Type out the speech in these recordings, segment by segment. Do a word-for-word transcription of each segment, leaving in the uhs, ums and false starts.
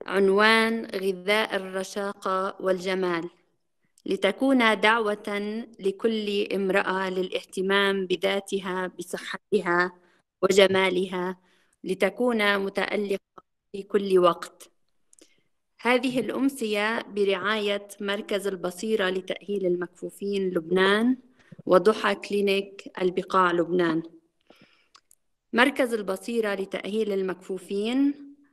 عنوان غذاء الرشاقة والجمال، لتكون دعوة لكل امرأة للاهتمام بذاتها بصحتها وجمالها، لتكون متألقة في كل وقت. هذه الأمسية برعاية مركز البصيرة لتأهيل المكفوفين لبنان وضحى كلينيك البقاع لبنان. مركز البصيرة لتأهيل المكفوفين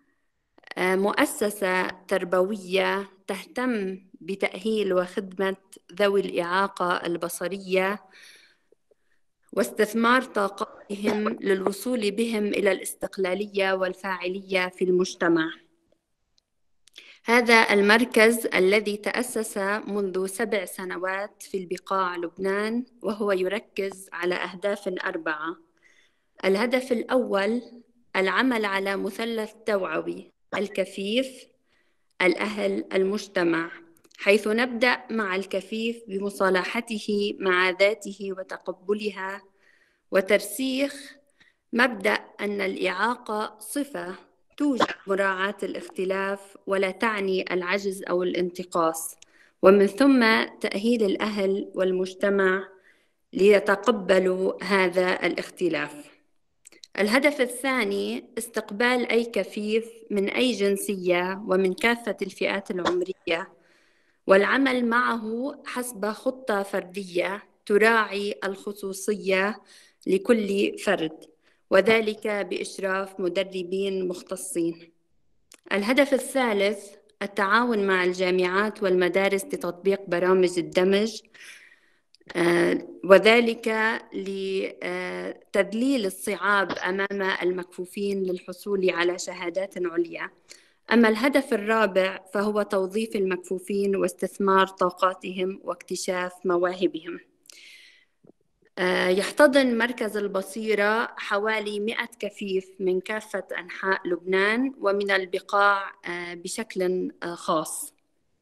مؤسسة تربوية تهتم بتأهيل وخدمة ذوي الإعاقة البصرية واستثمار طاقاتهم للوصول بهم إلى الاستقلالية والفاعلية في المجتمع. هذا المركز الذي تأسس منذ سبع سنوات في البقاع لبنان، وهو يركز على أهداف أربعة. الهدف الأول العمل على مثلث توعوي: الكفيف، الأهل، المجتمع، حيث نبدأ مع الكفيف بمصالحته مع ذاته وتقبلها وترسيخ مبدأ أن الإعاقة صفة توجب مراعاة الاختلاف ولا تعني العجز أو الانتقاص، ومن ثم تأهيل الأهل والمجتمع ليتقبلوا هذا الاختلاف. الهدف الثاني استقبال أي كفيف من أي جنسية ومن كافة الفئات العمرية، والعمل معه حسب خطة فردية تراعي الخصوصية لكل فرد، وذلك بإشراف مدربين مختصين. الهدف الثالث التعاون مع الجامعات والمدارس لتطبيق برامج الدمج، وذلك لتذليل الصعاب أمام المكفوفين للحصول على شهادات عليا. أما الهدف الرابع فهو توظيف المكفوفين واستثمار طاقاتهم واكتشاف مواهبهم. يحتضن مركز البصيرة حوالي مئة كفيف من كافة أنحاء لبنان ومن البقاع بشكل خاص.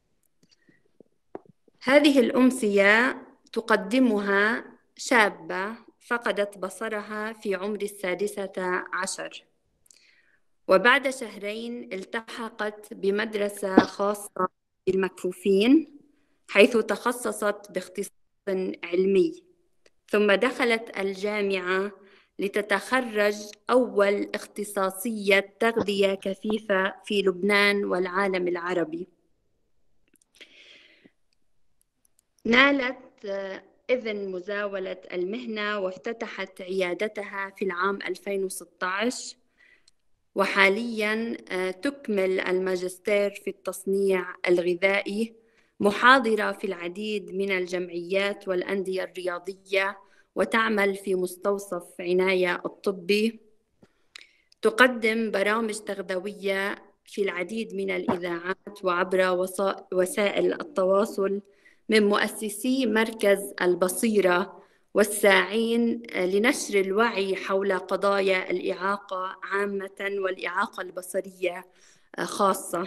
هذه الأمسية تقدمها شابة فقدت بصرها في عمر السادسة عشر، وبعد شهرين التحقت بمدرسة خاصة للمكفوفين حيث تخصصت باختصاص علمي، ثم دخلت الجامعة لتتخرج أول اختصاصية تغذية كفيفة في لبنان والعالم العربي. نالت إذن مزاولة المهنة وافتتحت عيادتها في العام ألفين وستة عشر، وحالياً تكمل الماجستير في التصنيع الغذائي، محاضرة في العديد من الجمعيات والأندية الرياضية، وتعمل في مستوصف عناية الطبي. تقدم برامج تغذوية في العديد من الإذاعات وعبر وسائل التواصل، من مؤسسي مركز البصيرة والساعين لنشر الوعي حول قضايا الإعاقة عامة والإعاقة البصرية خاصة.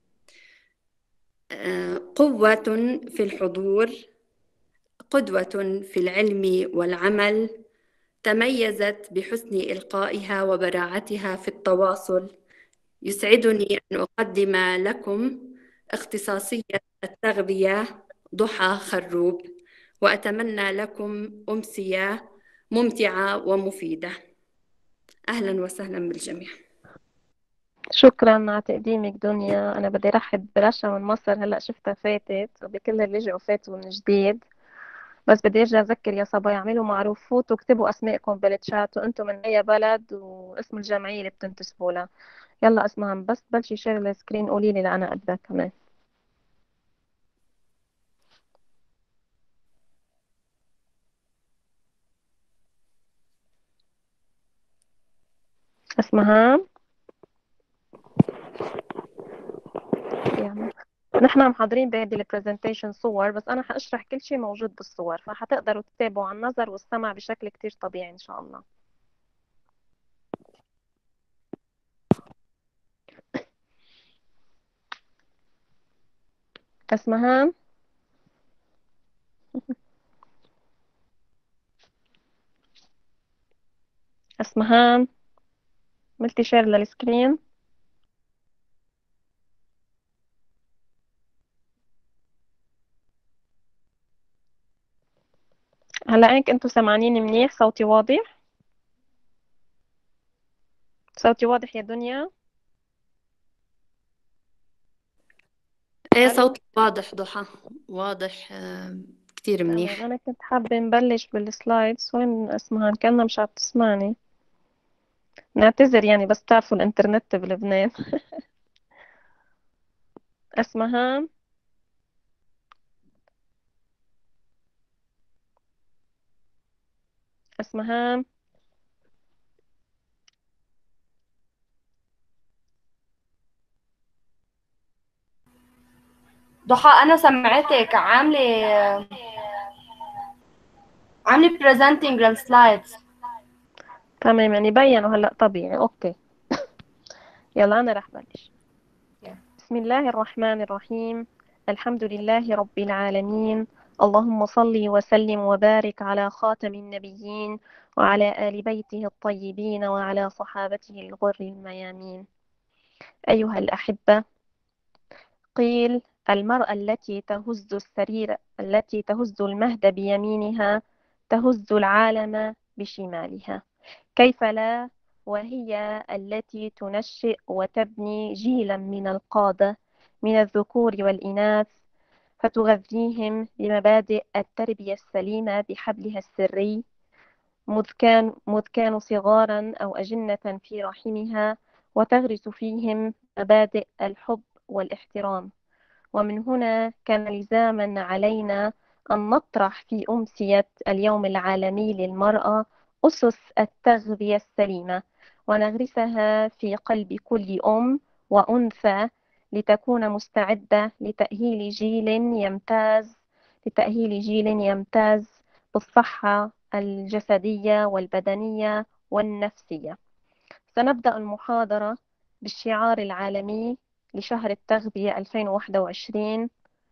قوة في الحضور، قدوة في العلم والعمل، تميزت بحسن إلقائها وبراعتها في التواصل. يسعدني أن أقدم لكم اختصاصية التغذية ضحى خروب، وأتمنى لكم أمسية ممتعة ومفيدة. أهلا وسهلا بالجميع. شكرا على تقديمك دنيا. أنا بدي رحب برشا من مصر، هلأ شفتها فاتت، وبكل اللي رجعوا فاتوا من جديد. بس بدي ارجع اذكر يا صبا يعملوا معروف، فوتوا اكتبوا اسمائكم بالتشات وانتم من اي بلد واسم الجمعيه اللي بتنتسبوا لها. يلا اسمها، بس بلشي شير السكرين قولي لي لانا ابدا كمان. اسمها يعني نحن محضرين بهذه البرزنتيشن صور، بس انا حاشرح كل شيء موجود بالصور، فحتقدروا تتابعوا عن النظر والسمع بشكل كتير طبيعي ان شاء الله. اسمها اسمها عملتي شير للسكرين؟ هلا انك انتوا سامعانين منيح؟ صوتي واضح؟ صوتي واضح يا دنيا؟ ايه، الو. صوت واضح ضحى، واضح آه، كتير تمام، منيح. انا كنت حابة نبلش بالسلايدز. وين اسمها؟ كأنها مش عم تسمعني. نعتذر يعني، بس تعرفوا الانترنت بلبنان. اسمها. اسمها. ضحى، انا سمعتك عامله عامله presenting للسلايدز. تمام، يعني بينوا هلا طبيعي. اوكي، يلا انا رح بلش. بسم الله الرحمن الرحيم. الحمد لله رب العالمين. اللهم صل وسلم وبارك على خاتم النبيين وعلى آل بيته الطيبين وعلى صحابته الغر الميامين. أيها الأحبة، قيل: المرأة التي تهز السرير التي تهز المهد بيمينها تهز العالم بشمالها. كيف لا، وهي التي تنشئ وتبني جيلا من القادة من الذكور والإناث، فتغذيهم بمبادئ التربية السليمة بحبلها السري، مذ كان مذ كانوا صغارا أو أجنة في رحمها، وتغرس فيهم مبادئ الحب والاحترام. ومن هنا كان لزاما علينا أن نطرح في أمسية اليوم العالمي للمرأة أسس التغذية السليمة، ونغرسها في قلب كل أم وأنثى، لتكون مستعدة لتأهيل جيل يمتاز لتأهيل جيل يمتاز بالصحة الجسدية والبدنية والنفسية. سنبدأ المحاضرة بالشعار العالمي لشهر التغذية ألفين وواحد وعشرين.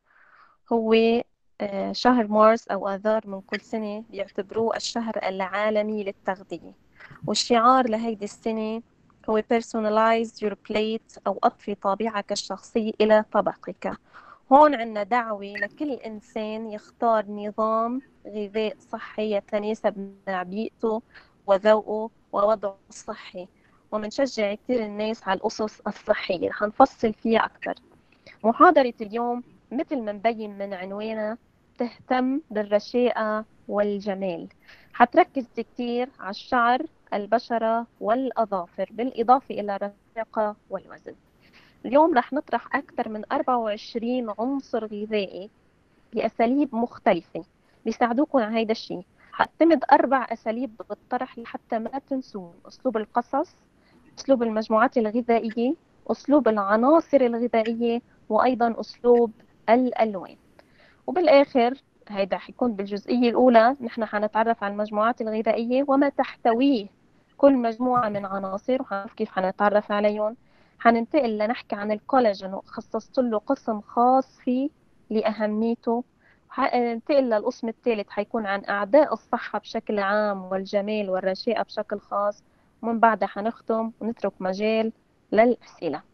هو آه، شهر مارس أو آذار من كل سنة بيعتبروه الشهر العالمي للتغذية. والشعار لهيدي السنة هو Personalize your plate، أو أضفي طابعك الشخصي إلى طبقك. هون عنا دعوة لكل إنسان يختار نظام غذاء صحي يتناسب مع بيئته وذوقه ووضعه الصحي، ومنشجع كتير الناس على الأسس الصحية. رح نفصل فيها أكتر. محاضرة اليوم مثل ما مبين من عنوانها تهتم بالرشاقة والجمال. حتركز كتير على الشعر، البشرة والأظافر، بالإضافة إلى الرشاقة والوزن. اليوم رح نطرح أكثر من أربعة وعشرين عنصر غذائي بأساليب مختلفة بيساعدوكم على هيدا الشيء. حاعتمد أربع أساليب بالطرح لحتى ما تنسون: أسلوب القصص، أسلوب المجموعات الغذائية، أسلوب العناصر الغذائية، وأيضا أسلوب الألوان. وبالآخر، هيدا حيكون بالجزئية الأولى، نحن حنتعرف على المجموعات الغذائية وما تحتويه كل مجموعة من عناصر وحنعرف كيف حنتعرف عليهم. حننتقل لنحكي عن الكولاجين وخصصت له قسم خاص فيه لأهميته. حننتقل للقسم الثالث، حيكون عن أعداء الصحة بشكل عام والجمال والرشاقة بشكل خاص. ومن بعدها حنختم ونترك مجال للأسئلة.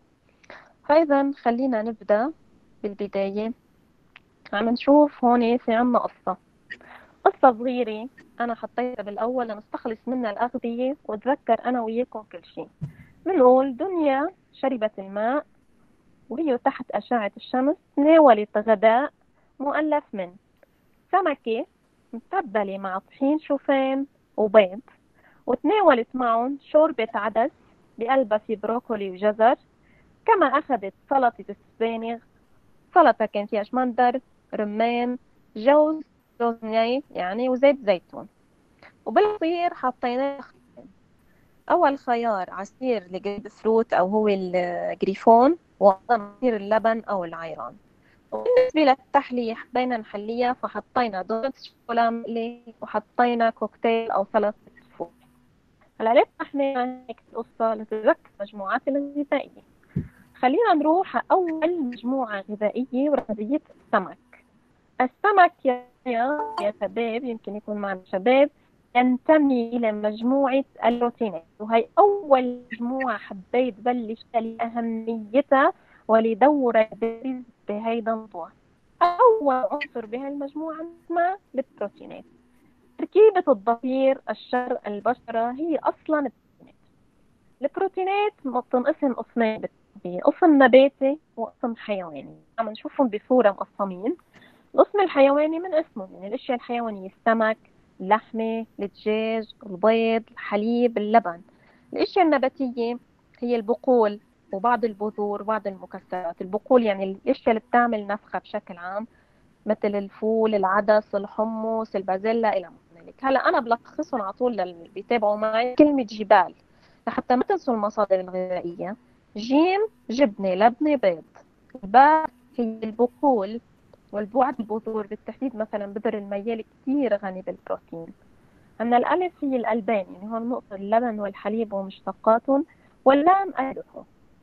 فإذا خلينا نبدأ. بالبداية عم نشوف هون في عنا قصة قصة صغيرة أنا حطيتها بالأول لنستخلص منها الأغذية وتذكر أنا وياكم كل شيء. بنقول: دنيا شربت الماء وهي تحت أشعة الشمس، تناولت غداء مؤلف من سمكة متبلة مع طحين شوفان وبيض، وتناولت معهم شوربة عدس بقلبها في بروكولي وجزر، كما أخذت سلطة السبانغ. سلطة كان فيها شمندر، رمان، جوز جوز ناي يعني، وزيت زيتون. وبالعصير حطينا أول خيار عصير الجريب فروت أو هو الجريفون، وأيضا عصير اللبن أو العيران. وبالنسبة للتحلية حبينا نحليها، فحطينا دونتس شوكولا مقلي وحطينا كوكتيل أو سلطة فول. هلا ليه احنا هيك القصة؟ لتتذكر المجموعات الغذائية. خلينا نروح على أول مجموعة غذائية وهي السمك. السمك يا يا شباب، يمكن يكون معنا شباب، ينتمي إلى مجموعة البروتينات، وهي أول مجموعة حبيت بلش لأهميتها ولدورها البارز بهيدا الموضوع. أول عنصر بهالمجموعة اسمه البروتينات. تركيبة الضفير الشر البشرة هي أصلا البروتينات. البروتينات بتنقسم قسمين بالتركيبة، قسم نباتي وقسم حيواني، عم نشوفهم بصورة مقسمين. القسم الحيواني من اسمه، يعني الأشياء الحيوانية: السمك، اللحمة، الدجاج، البيض، الحليب، اللبن. الأشياء النباتية هي البقول وبعض البذور وبعض المكسرات. البقول يعني الأشياء اللي بتعمل نفخة بشكل عام، مثل الفول، العدس، الحمص، البازلاء إلى ما هنالك. هلا أنا بلخصهم على طول للي بيتابعوا معي. كلمة جبال لحتى ما تنسوا المصادر الغذائية: جيم جبنة لبنة بيض. باء هي البقول والبعد البذور، بالتحديد مثلا بذر الميال كثير غني بالبروتين. أما الألف هي الألبان، يعني هون نقطة اللبن والحليب ومشتقاتهم. واللام اللحوم.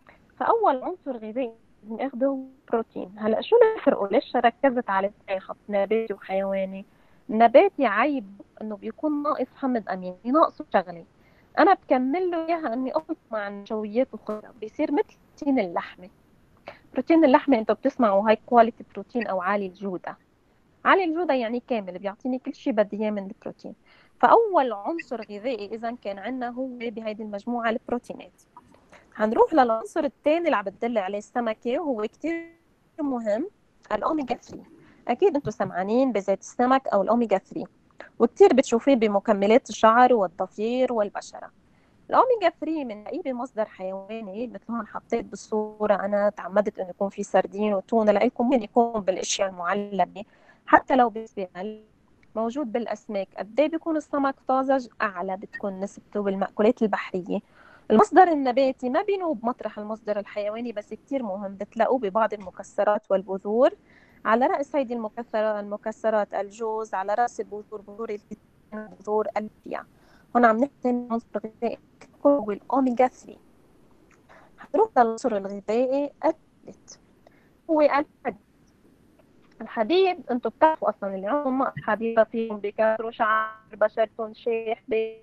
فأول عنصر غذائي لازم اخده هو بروتين. هلا شو نفرقه؟ ليش ركزت على الاثنين، حط نباتي وحيواني؟ النباتي عيب انه بيكون ناقص حمض اميني، ناقصه شغله، انا بكمل له اياها اني اخلط مع النشويات الخضراء، بيصير مثل بروتين اللحمه. بروتين اللحمه انتم بتسمعوا هاي كواليتي بروتين او عالي الجوده. عالي الجوده يعني كامل، بيعطيني كل شيء بدي اياه من البروتين. فاول عنصر غذائي اذا كان عندنا هو بهيدي المجموعه البروتينات. هنروح للعنصر الثاني اللي عم بتدل عليه السمكة، وهو كتير مهم: الأوميجا ثلاثة. أكيد أنتم سمعانين بزيت السمك أو الأوميجا ثلاثة، وكتير بتشوفيه بمكملات الشعر والضفير والبشرة. الأوميجا ثلاثة بنلاقيه بمصدر حيواني، مثل هون حطيت بالصورة، أنا تعمدت إنه يكون في سردين وتونة، لقيكم ممكن يكون بالأشياء المعلبة، حتى لو بالسبيعة موجود بالأسماك. قد ايه بيكون السمك طازج؟ أعلى بتكون نسبته بالمأكولات البحرية. المصدر النباتي ما بينوب مطرح المصدر الحيواني، بس كتير مهم، بتلاقوه ببعض المكسرات والبذور. على رأس هيدي المكسرات المكسرات الجوز، على رأس البذور بذور الكتان، بذور البيع. هون عم نحكي عن عنصر غذائي هو الأوميجا ثلاثة. هنروح للعنصر الغذائي الثالث، هو الحديد. الحديد انتم بتعرفوا اصلا اللي عندهم نقص حديد فيهم بكسروا شعر، بشرتهم شيح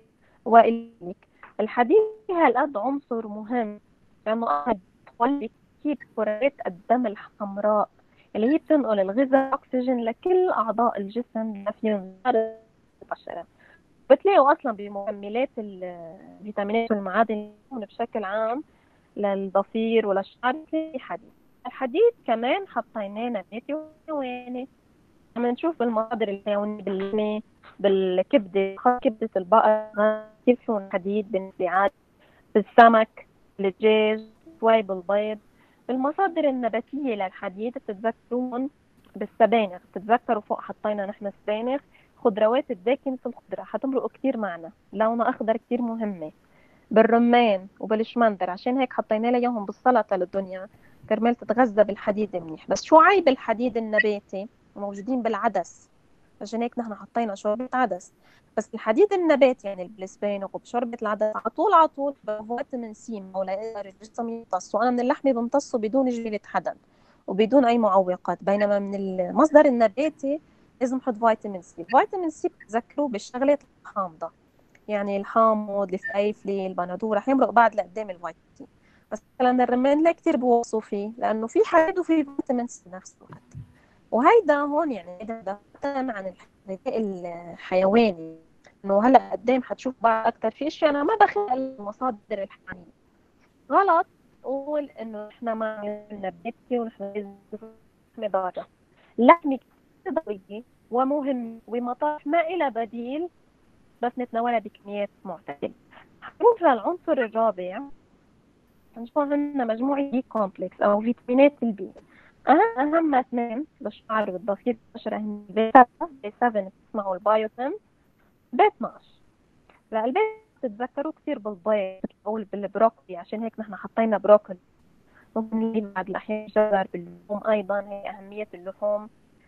والى. الحديد هالقد عنصر مهم لانه قاعد بتولي كتير كرات الدم الحمراء اللي هي بتنقل الغذاء الاكسجين لكل اعضاء الجسم بما فيهم البشره. بتلاقوا اصلا بمكملات الفيتامينات والمعادن بشكل عام للضفير وللشعر في حديد. الحديد كمان حطيناه نباتي وحيواني. عم نشوف بالمصادر الحيوانية باللحمة، بالكبدة، كبدة البقر كيف فيهم حديد بالنسبة، بالسمك، الدجاج، شوي بالبيض. بالمصادر النباتية للحديد بتتذكرون بالسبانخ، بتتذكروا فوق حطينا نحن السبانخ، خضروات الداكنة في الخضرة حتمرقوا كتير معنا، لونها أخضر كتير مهمة. بالرمان وبالشمندر، عشان هيك حطينا لها اياهم بالسلطه للدنيا كرمال تتغذى بالحديد منيح. بس شو عيب الحديد النباتي؟ موجودين بالعدس، عشان هيك نحن حطينا شوربه عدس. بس الحديد النباتي يعني بالسبانخ وبشوربه العدس على طول على طول فيتامين سي ولا يقدر الجسم يمتصه. وانا من اللحمه بمتصه بدون جبيله حدد وبدون اي معوقات، بينما من المصدر النباتي لازم احط فيتامين سي. فيتامين سي بتذكروه بالشغلات الحامضه، يعني الحامض، الفليفلي، البندوره رح يمرق بعد لقدام الفيتامين. بس مثلا الرمان لا كثير بوصوا فيه لانه في حديد وفي فيتامين سي نفس الوقت. وهيدا هون يعني هيدا عن الغذاء الحيواني، انه هلا قدام حتشوف بعض اكثر في اشياء انا ما بخلق المصادر الحيوانيه. غلط نقول انه احنا ما نباتي ونحن لازم ضاره. اللحمه كثير ضروريه ومهم ومطاف ما إلى بديل، بس نتناولها بكميات معتدلة. هنروح للعنصر الرابع، هنشوف عندنا مجموعة بي كومبلكس أو فيتامينات البي. أهم أهم اثنين للشعر والضفير والبشرة هن بي سبعة بي سبعة بتسمعوا البايوتين، بي اثناشر. لا البي بتتذكروا كثير بالبيض أو بالبروكلي، عشان هيك نحن حطينا بروكلي. ممكن نجيب بعض الأحيان جزر باللحوم أيضا، هي أهمية اللحوم.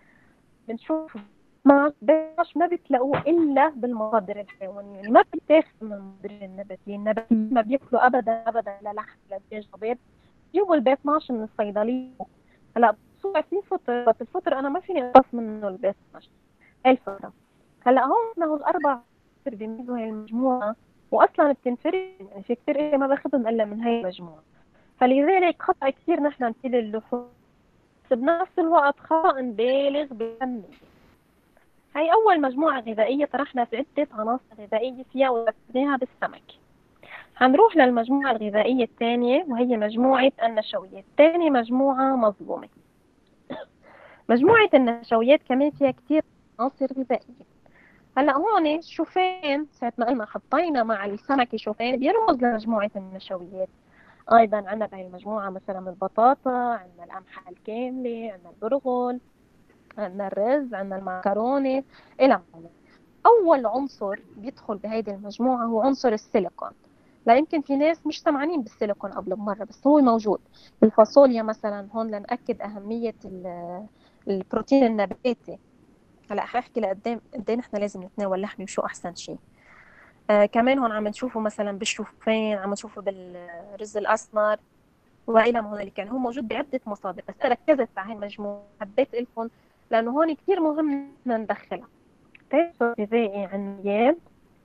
بنشوف ما باش ما بتلاقوه الا بالمصادر الحيوانيه، يعني ما بيتاخذ من المصادر النباتيه. النباتيين ما بياكلوا ابدا ابدا لا لحم لا دجاج لا بيض، بيجيبوا البي اثناشر من الصيدليه. هلا بصوره في فطر، بس الفطر انا ما فيني اقص منه البي اثناشر هاي الفطره. هلا هون هو الاربع بيميزوا هاي المجموعه واصلا بتنفرد، يعني في كثير إيه ما باخذهم الا من هاي المجموعه. فلذلك خطا كثير نحن نشيل اللحوم، بس بنفس الوقت خطا نبالغ بالكميه. هي أول مجموعة غذائية طرحنا في عدة عناصر غذائية فيها وركزناها بالسمك. هنروح للمجموعة الغذائية الثانية وهي مجموعة النشويات. ثاني مجموعة مظلومة. مجموعة النشويات كمان فيها كتير عناصر غذائية. هلا هون الشوفان ساعة ما قلنا حطينا مع السمك شوفان بيرمز لمجموعة النشويات. أيضا عندنا بهي المجموعة مثلا البطاطا، عندنا القمحة الكاملة، عندنا البرغل، عندنا الرز، عندنا المعكرونة إلى آخره. أول عنصر بيدخل بهيدي المجموعة هو عنصر السيليكون. لا يمكن في ناس مش سمعانين بالسيليكون قبل بمرة، بس هو موجود بالفاصوليا مثلا. هون لنأكد أهمية البروتين النباتي. هلا حاحكي لقدام قد ايه نحن لازم نتناول لحمه وشو احسن شيء. آه كمان هون عم نشوفه مثلا بالشوفان، عم نشوفه بالرز الاسمر والى ما هنالك. يعني هو موجود بعده مصادر، بس انا ركزت على هاي المجموعه حبيت لكم لانه هون كثير مهم نحن ندخلها. عنصر غذائي عنيان.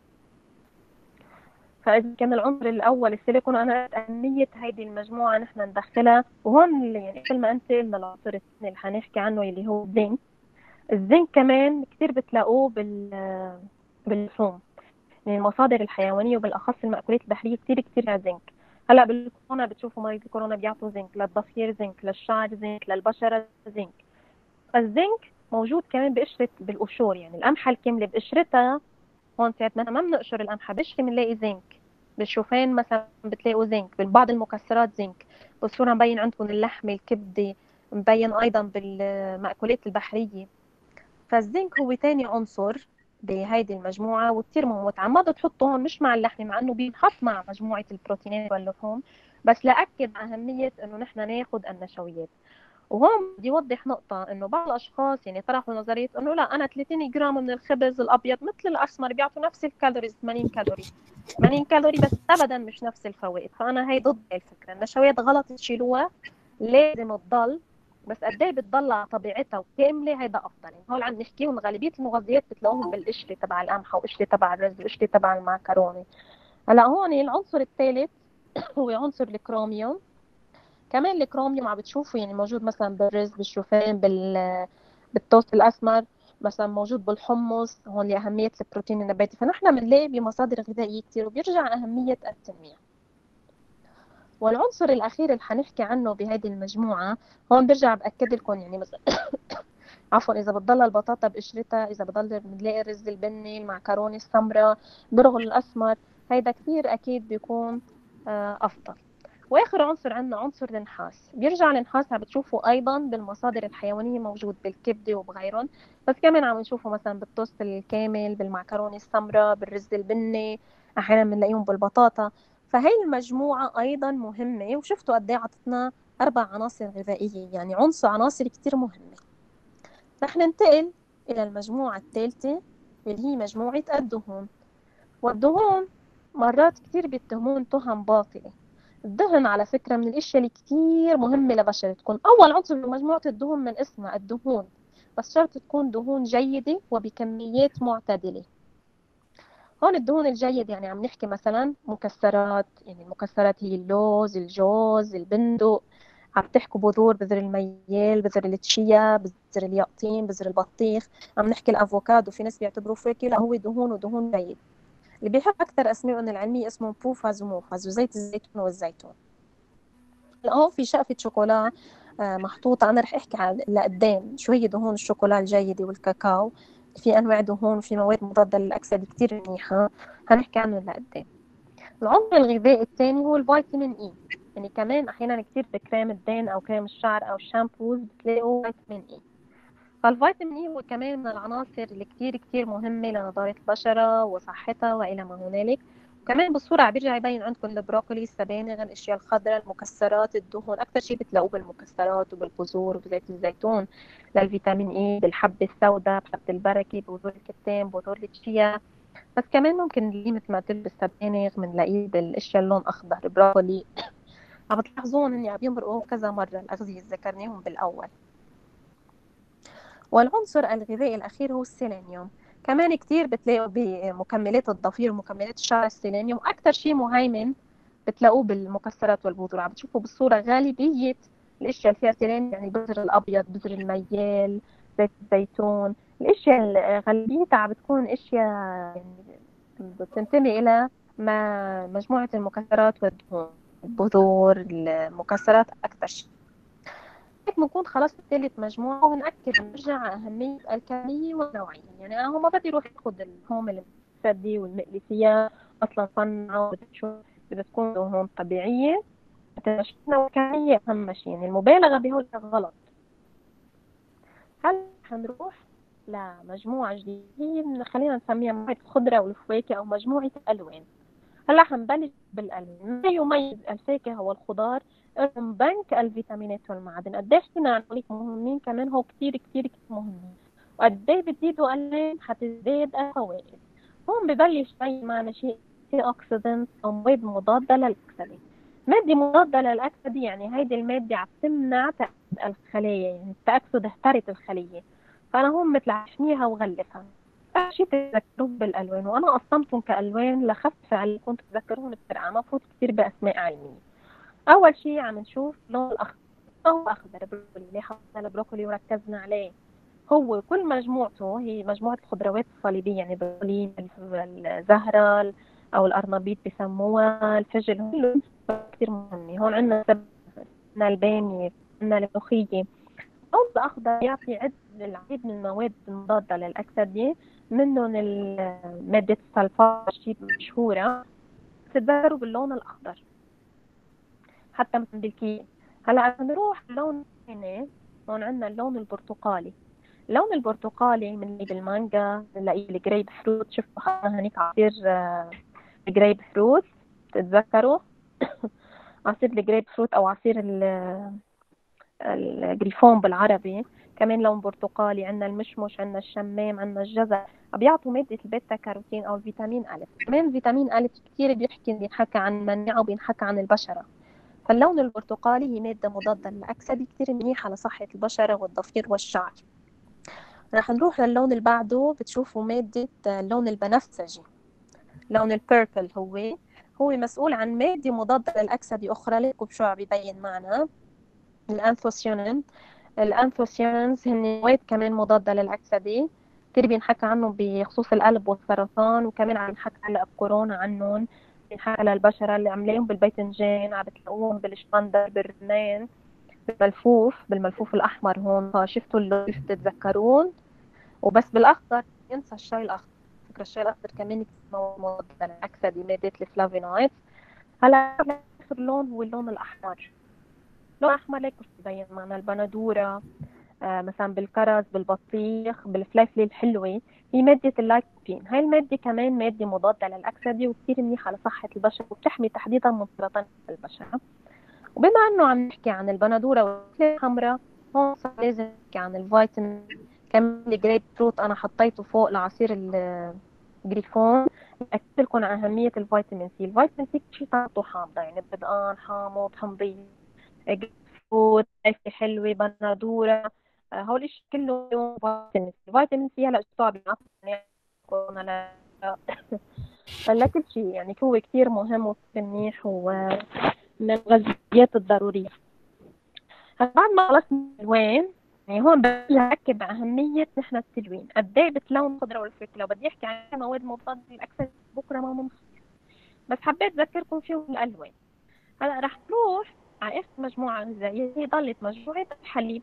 فاذا كان العنصر الاول السيليكون، انا اهميه هيدي المجموعه نحن ندخلها. وهون اللي يعني مثل ما انت قلنا العنصر الثاني اللي حنحكي عنه اللي هو الزنك. الزنك كمان كثير بتلاقوه بال باللحوم، من المصادر الحيوانيه وبالاخص المأكولات البحريه كثير كثير فيها زنك. هلا بالكورونا بتشوفوا مريض الكورونا بيعطوا زنك للضفير، زنك للشعر، زنك للبشره، زنك. فالزنك موجود كمان بقشره بالقشور، يعني القمحه الكامله بقشرتها. هون ساعة ما ما بنقشر القمحه بقشره بنلاقي زنك. بالشوفان مثلا بتلاقوا زنك، ببعض المكسرات زنك. بالصوره مبين عندكم اللحمه، الكبده، مبين ايضا بالمأكولات البحريه. فالزنك هو تاني عنصر بهيدي المجموعة وكتير مهم. وتعمدوا تحطوا هون مش مع اللحمة، مع انه بينحط مع مجموعة البروتينات واللحوم، بس لأكد أهمية انه نحن ناخد النشويات. وهون بدي اوضح نقطة، انه بعض الاشخاص يعني طرحوا نظرية انه لا، انا ثلاثين جرام من الخبز الابيض مثل الاسمر بيعطوا نفس الكالوريز، ثمانين كالوري ثمانين كالوري، بس ابدا مش نفس الفوائد. فانا هي ضد الفكرة. النشويات غلط تشيلوها، لازم تضل، بس قد ايه بتضل على طبيعتها وكامله هيدا افضل. يعني هول عم نحكيهم غالبيه المغذيات بتلاقوهم بالقشره تبع القمحه وقشره تبع الرز وقشره تبع المعكرونه. هلا هون العنصر الثالث هو عنصر الكروميوم. كمان الكروميوم عم بتشوفوا يعني موجود مثلا بالرز، بالشوفان، بال بالتوست الاسمر، مثلا موجود بالحمص. هون لاهميه البروتين النباتي. فنحن بنلاقي بمصادر غذائيه كثير، وبيرجع اهميه التنويع. والعنصر الاخير اللي حنحكي عنه بهذه المجموعه، هون برجع باكد لكم يعني مثلا عفوا اذا بتضل البطاطا بقشرتها، اذا بضل بنلاقي الرز البني، المعكرونه السمراء، برغل الاسمر، هيدا كثير اكيد بيكون افضل. واخر عنصر عندنا عنصر النحاس. بيرجع النحاس عم بتشوفوا ايضا بالمصادر الحيوانيه، موجود بالكبده وبغيرهم، بس كمان عم نشوفه مثلا بالتوست الكامل، بالمعكرونه السمراء، بالرز البني، احيانا بنلاقيهم بالبطاطا. فهي المجموعه ايضا مهمه. وشفتوا قد ايه عطتنا اربع عناصر غذائيه، يعني عنصر عناصر كثير مهمه. رح ننتقل إلى المجموعة الثالثة اللي هي مجموعة الدهون. والدهون مرات كتير بيتهمون تهم باطلة. الدهن على فكرة من الأشياء اللي كتير مهمة لبشرتكم. أول عنصر بمجموعة الدهون من اسمها الدهون، بس شرط تكون دهون جيدة وبكميات معتدلة. هون الدهون الجيدة يعني عم نحكي مثلا مكسرات، يعني المكسرات هي اللوز، الجوز، البندق. عم تحكوا بذور، بذر الميال، بذر التشيا، بذر اليقطين، بذر البطيخ. عم نحكي الافوكادو، في ناس بيعتبروه فاكهه، لا هو دهون ودهون جيد. اللي بيحب اكثر اسمائهم العلميه اسمه بوفاز وموفاز، وزيت الزيتون والزيتون. هلا هون في شقفه شوكولا محطوطه. انا رح احكي على لقدام شو هي دهون الشوكولا الجيده والكاكاو. في انواع دهون وفي مواد مضاده للاكسده كثير منيحه، هنحكي عنه لقدام. العنصر الغذائي الثاني هو الفيتامين اي. يعني كمان احيانا كثير بكريم الدهن او كريم الشعر او الشامبوز بتلاقوا فيتامين اي. فالفيتامين اي هو كمان من العناصر اللي كثير كثير مهمه لنضاره البشره وصحتها والى ما هنالك. وكمان بالصوره عم بيرجع يبين عندكم البروكولي، السبانخ، الاشياء الخضراء، المكسرات، الدهون. اكثر شيء بتلاقوه بالمكسرات وبالبذور وبزيت الزيتون للفيتامين اي، بالحبه السوداء، بحبه البركه، بذور الكتان، بذور التشيا. بس كمان ممكن نلاقيه مثل ما قلت بالسبانخ، بنلاقيه بالاشياء اللون اخضر، البروكولي. عم تلاحظون اني عم يمرقوا كذا مره الاغذيه اللي ذكرناهم بالاول. والعنصر الغذائي الاخير هو السيلينيوم. كمان كتير بتلاقوا بمكملات الضفير ومكملات الشعر السيلينيوم. اكثر شيء مهيمن بتلاقوه بالمكسرات والبذور. عم بتشوفوا بالصوره غالبيه الاشياء اللي فيها سيلينيوم، يعني البذر الابيض، بذر الميال، زيت الزيتون. الاشياء اللي غالبيتها بتكون اشياء يعني بتنتمي الى ما مجموعة المكسرات والدهون، البذور، المكسرات اكثر شيء. هيك بنكون خلاص بثالث مجموعة، ونأكد نرجع على أهمية الكمية والنوعية. يعني أنا هو ما بدي يروح ياخد اللحوم المسدي والمقلي فيها أصلا صنعة وبتشوف بدها تكون دهون طبيعية، التشكيلة والكمية أهم شيء. يعني المبالغة بهول غلط. هل حنروح لمجموعة جديدة خلينا نسميها مجموعة الخضرة والفواكه أو مجموعة الألوان. هلا حنبلش بالألوان. ما يميز الفاكهة والخضار إنهم بنك الفيتامينات والمعادن. قديش فينا نقول مهمين كمان، هو كتير كتير كتير مهمين. وقديه بتزيدوا ألوان حتزداد الفوائد. هون ببلش بين معنا شيء أوكسيدنت أو مواد مضادة للأكسدة. مادة مضادة للأكسدة يعني هيدي المادة عم تمنع تأكسد الخلايا، يعني التأكسد اهترت الخلية. فأنا هون مثل عشميها وغلفها. شيء تتذكروه بالألوان، وأنا قسمتهم كألوان لخفف عليكم تتذكروهم بسرعة، ما فوت كتير بأسماء علمية. أول شيء عم نشوف لون الأخضر. هو أخضر بروكولي. ليه حطينا البروكولي وركزنا عليه؟ هو كل مجموعته هي مجموعة الخضروات الصليبية، يعني البروكولي، الزهرة أو الأرنبيط بسموها، الفجل، كله كتير مهم. هون عندنا عندنا البامية، عندنا الملوخية. اللون الأخضر يعطي عد العديد من المواد المضادة للأكسدة، منهم مادة السلفار شيء مشهورة، تتذكروا باللون الأخضر حتى مثل بالكيل. هلا نروح اللون الثاني. هون عندنا اللون البرتقالي. اللون البرتقالي بنلاقيه بالمانجا، بنلاقيه بالجريب فروت. شفتوا حنا هنيك عصير الجريب فروت، تتذكروا؟ عصير الجريب فروت أو عصير الجريفون بالعربي، كمان لون برتقالي. عندنا المشمش، عندنا الشمام، عندنا الجزر، بيعطوا مادة البيتا كاروتين أو الفيتامين ألف. كمان فيتامين ألف كتير بيحكي بينحكى عن المناعة وبينحكى عن البشرة. فاللون البرتقالي هي مادة مضادة للأكسدة كتير منيحة لصحة البشرة والضفير والشعر. رح نروح للون اللي بعده. بتشوفوا مادة اللون البنفسجي، لون البيربل. هو هو مسؤول عن مادة مضادة للأكسدة أخرى. لكم شو عم بيبين معنا؟ الأنثوسيانين. الأنثوسيانز هن مواد كمان مضادة للأكسدة، كتير بينحكى عنهم بخصوص القلب والسرطان، وكمان عم ينحكى هلا بكورونا عنهم. بينحكى للبشرة اللي عاملينهم بالباذنجان، عم بتلاقوهم بالشمندر، بالرمان، بالملفوف، بالملفوف الأحمر هون. شفتوا اللي تتذكرون؟ وبس بالأخضر ينسى الشاي الأخضر. فكرة الشاي الأخضر كمان مضادة للأكسدة، مادة الفلافينويد. هلا آخر لون هو اللون الأحمر. لون أحمر ليك بيبين معنا البندورة، آه مثلا بالكرز، بالبطيخ، بالفليفلة الحلوة. هي مادة اللايكوبين. هاي المادة كمان مادة مضادة للأكسدة وكثير منيحة لصحة البشرة، وبتحمي تحديدا من سرطان البشرة. وبما أنه عم نحكي عن البندورة والفلفلة الحمراء، هون لازم نحكي عن الفيتامين. كمان الجريب فروت أنا حطيته فوق لعصير الجريفون. أكد لكم عن أهمية الفيتامين سي. الفيتامين سي شيء طعمته حامضة، يعني بدقان، حامض، حمضية. جريب فروت، فلفلة حلوة، بندورة، هول الشيء كله فيتامين سي. فيتامين سي هلا شو بيعطينا لكل شيء، يعني هو كثير مهم وكثير منيح ومن الغذائيات الضرورية. بعد ما خلصنا الألوان، يعني هون برجع أكد بأهمية نحن التلوين. قد ايه بتلون الخضرة والفاكهة. لو بدي أحكي عن مواد مضادة للأكسدة بكرة ما بنخلص، بس حبيت أذكركم فيهم الألوان. هلا رح نروح على آخر مجموعة غذائية، هي ضلت مجموعة الحليب.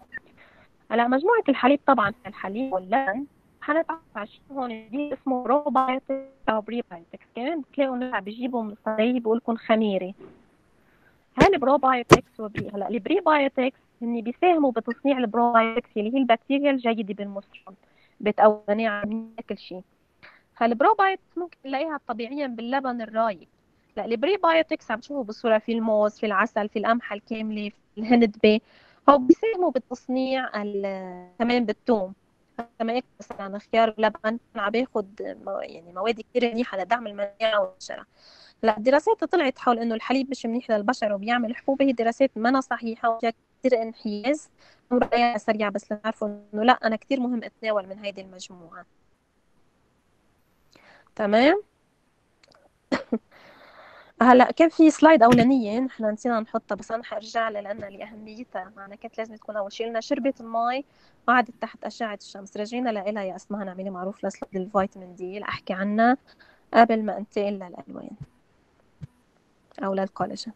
هلا مجموعة الحليب طبعا الحليب واللبن. حنتعرف على شيء هون جديد اسمه بروبايوتكس أو بريبايوتكس. كمان بتلاقوا ناس بيجيبوا من الصيدلية بيقول لكم خميرة. هاي البروبايوتكس وبري هلا البريبايوتكس هن بيساهموا بتصنيع البروبايوتكس اللي هي البكتيريا الجيدة بالمستقبل، بتقوي المناعة من كل شيء. هالبروبايوتكس ممكن نلاقيها طبيعيا باللبن الرايب. لا البريبايوتكس عم تشوفوا بالصورة في الموز، في العسل، في القمحة الكاملة، في الهندبة. هو بيساهموا بالتصنيع كمان بالثوم. كمان مثلا خيار ولبن عم بياخد يعني مواد كثير منيحة لدعم المناعة والبشرة. لا الدراسات طلعت حول انه الحليب مش منيح للبشره وبيعمل حبوب. هي دراسات ما صحيحه وفيها كثير انحياز. رأيها سريع بس لنعرفوا انه لا انا كثير مهم اتناول من هيدي المجموعه. تمام. هلا كان في سلايد اولانيه نحن نسينا نحطها، بس انا حارجع لها لانها لاهميتها. معنا كانت لازم تكون اول شيء، قلنا شربت المي وقعدت تحت اشعه الشمس. رجعنا لها يا اسمها نعملي معروف لسلايد الفيتامين دي اللي احكي عنها قبل ما انتقل للالوان او للكولاجين.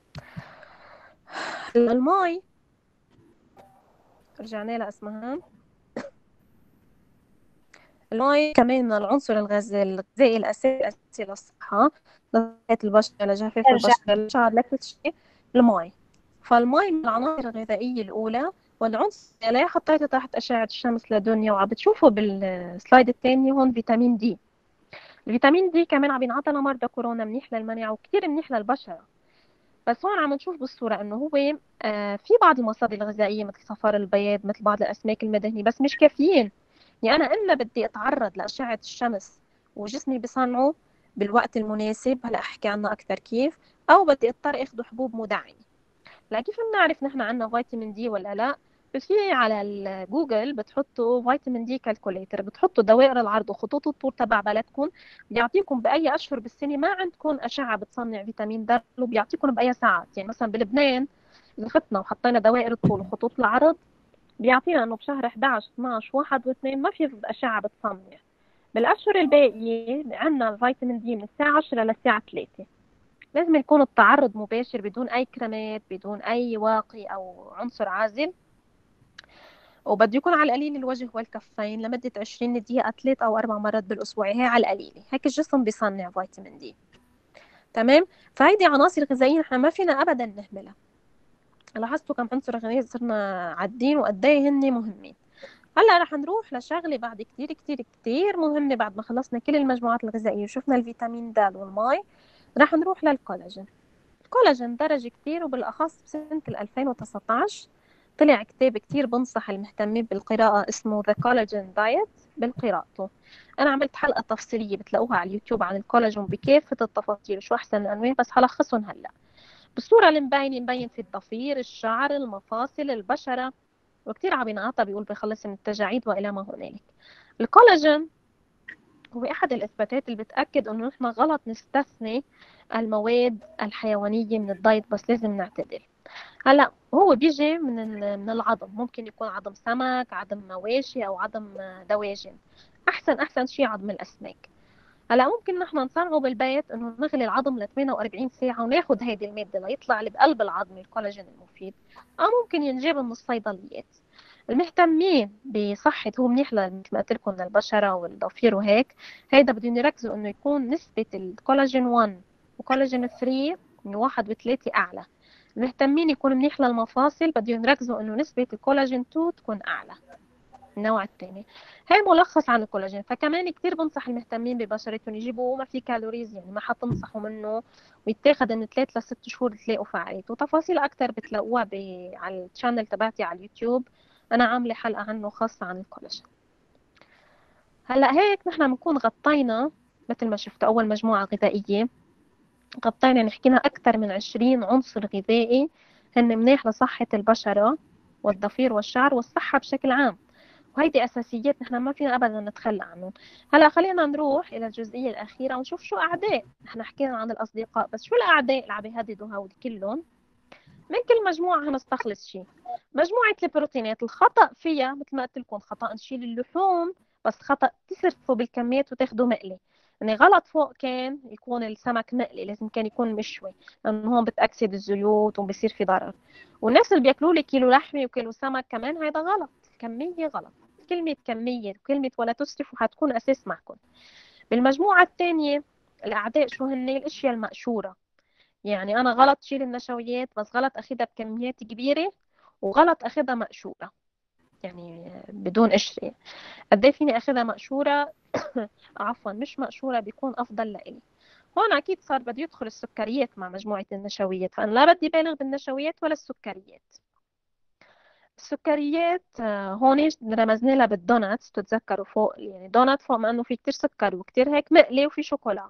المي رجعنا لها اسمها. المي كمان من العنصر الغذائي الغذائي الاساسي للصحه، لصحه البشره، لجفاف ارجع. البشره، للشعر، لكل شيء المي. فالمي من العناصر الغذائيه الاولى، والعنصر اللي حطيته تحت اشعه الشمس لدنيا وعم بتشوفوا بالسلايد الثاني هون فيتامين دي. الفيتامين دي كمان عم ينعطى لمرضى كورونا، منيح للمناعه وكثير منيح للبشره. بس هون عم نشوف بالصورة انه هو آه في بعض المصادر الغذائية مثل صفار البيض، مثل بعض الاسماك المدهنية، بس مش كافيين. يعني انا الا بدي اتعرض لاشعة الشمس وجسمي بصنعه بالوقت المناسب، هلا احكي عنها اكثر كيف، او بدي اضطر اخذ حبوب مدعمة. لا كيف بنعرف نحن عنا فيتامين دي ولا لا؟ بس في على الجوجل بتحطوا فيتامين دي كالكوليتر، بتحطوا دوائر العرض وخطوط الطول تبع بلدكم، بيعطيكم باي اشهر بالسنه ما عندكم اشعه بتصنع فيتامين د، وبيعطيكم باي ساعات. يعني مثلا بلبنان اذا ختنا وحطينا دوائر الطول وخطوط العرض بيعطينا انه بشهر احد عشر اثناشر واحد و2 ما في اشعه بتصنع. بالاشهر الباقيه عندنا الفيتامين دي من الساعه عشرة للساعه ثلاثة. لازم يكون التعرض مباشر بدون اي كريمات، بدون اي واقي او عنصر عازل، وبده يكون على القليل الوجه والكفين لمدة عشرين دقيقة ثلاث أو أربع مرات بالأسبوع. هي على القليلة، هيك الجسم بيصنع فيتامين دي. تمام. فهيدي عناصر غذائية نحن ما فينا أبدا نهملها. لاحظتوا كم عنصر غذائي صرنا عادين وقد ايه هن مهمين. هلا رح نروح لشغله بعد كتير كتير كتير مهمه. بعد ما خلصنا كل المجموعات الغذائيه وشفنا الفيتامين د والمي، رح نروح للكولاجين. الكولاجين درج كتير، وبالاخص بسنه ألفين وتسعطعش طلع كتاب كتير بنصح المهتمين بالقراءة اسمه The Collagen Diet بالقراءته. أنا عملت حلقة تفصيلية بتلاقوها على اليوتيوب عن الكولاجين بكافة التفاصيل شو أحسن الأنواع، بس هلخصهم هلأ. بالصورة اللي مبينة مبين في الضفير، الشعر، المفاصل، البشرة، وكتير عم ينعطى بيقول بيخلص من التجاعيد وإلى ما هنالك. الكولاجين هو أحد الإثباتات اللي بتأكد إنه نحن غلط نستثني المواد الحيوانية من الدايت، بس لازم نعتدل. هلا هو بيجي من من العظم، ممكن يكون عظم سمك، عظم مواشي، او عظم دواجن. احسن احسن شيء عظم الاسماك. هلا ممكن نحن نصنعه بالبيت، انه نغلي العظم ل ثمانية وأربعين ساعه وناخذ هذه الماده ليطلع اللي بقلب العظم الكولاجين المفيد، او ممكن ينجاب من الصيدليات. المهتمين بصحة هو منيح مثل ما قلت لكم للبشرة والضفير وهيك، هيدا بدهم يركزوا انه يكون نسبة الكولاجين واحد وكولاجين ثلاثة من واحد وثلاثة اعلى. المهتمين يكون منيح للمفاصل بدهم يركزوا انه نسبة الكولاجين اثنين تكون اعلى. النوع الثاني هي ملخص عن الكولاجين. فكمان كتير بنصح المهتمين ببشرتهم يجيبوا ما في كالوريز، يعني ما حتنصحوا منه، ويتاخد من ثلاث لست شهور تلاقوا فعاليته. وتفاصيل اكثر بتلاقوها على الشانل تبعتي على اليوتيوب، انا عامله حلقه عنه خاصه عن الكولاجين. هلا هيك نحن بنكون غطينا مثل ما شفتوا اول مجموعه غذائيه، غطينا نحكينا اكثر من عشرين عنصر غذائي هن منيح لصحه البشره والضفير والشعر والصحه بشكل عام، وهيدي اساسيات نحن ما فينا ابدا نتخلى عنهم. هلا خلينا نروح الى الجزئيه الاخيره ونشوف شو اعداء. نحن حكينا عن الاصدقاء، بس شو الاعداء اللي عم يهددوا هول كلهم؟ من كل مجموعه هنستخلص شيء. مجموعه البروتينات الخطا فيها مثل ما قلت لكم خطا نشيل اللحوم، بس خطا تصرفوا بالكميات وتاخذوا مقلي. يعني غلط فوق كان يكون السمك مقلي، لازم كان يكون مشوي، لانه هون بتاكسد الزيوت وبصير في ضرر. والناس اللي بياكلوا لي كيلو لحمه وكيلو سمك كمان هيدا غلط، الكميه غلط. كلمة كمية وكلمة ولا تسرفوا حتكون أساس معكم. بالمجموعة الثانية الأعداء شو هن؟ الأشياء المقشورة. يعني أنا غلط شيل النشويات، بس غلط أخذها بكميات كبيرة، وغلط أخذها مقشورة يعني بدون قشرة. قد ايه فيني أخذها مقشورة عفوا مش مقشورة بيكون أفضل لإلي. هون أكيد صار بده يدخل السكريات مع مجموعة النشويات، فأنا لا بدي بالغ بالنشويات ولا السكريات. السكريات هون رمزنا لها بالدوناتس، تتذكروا فوق يعني دونات فوق ما انه في كتير سكر وكتير هيك مقلي، وفي شوكولا.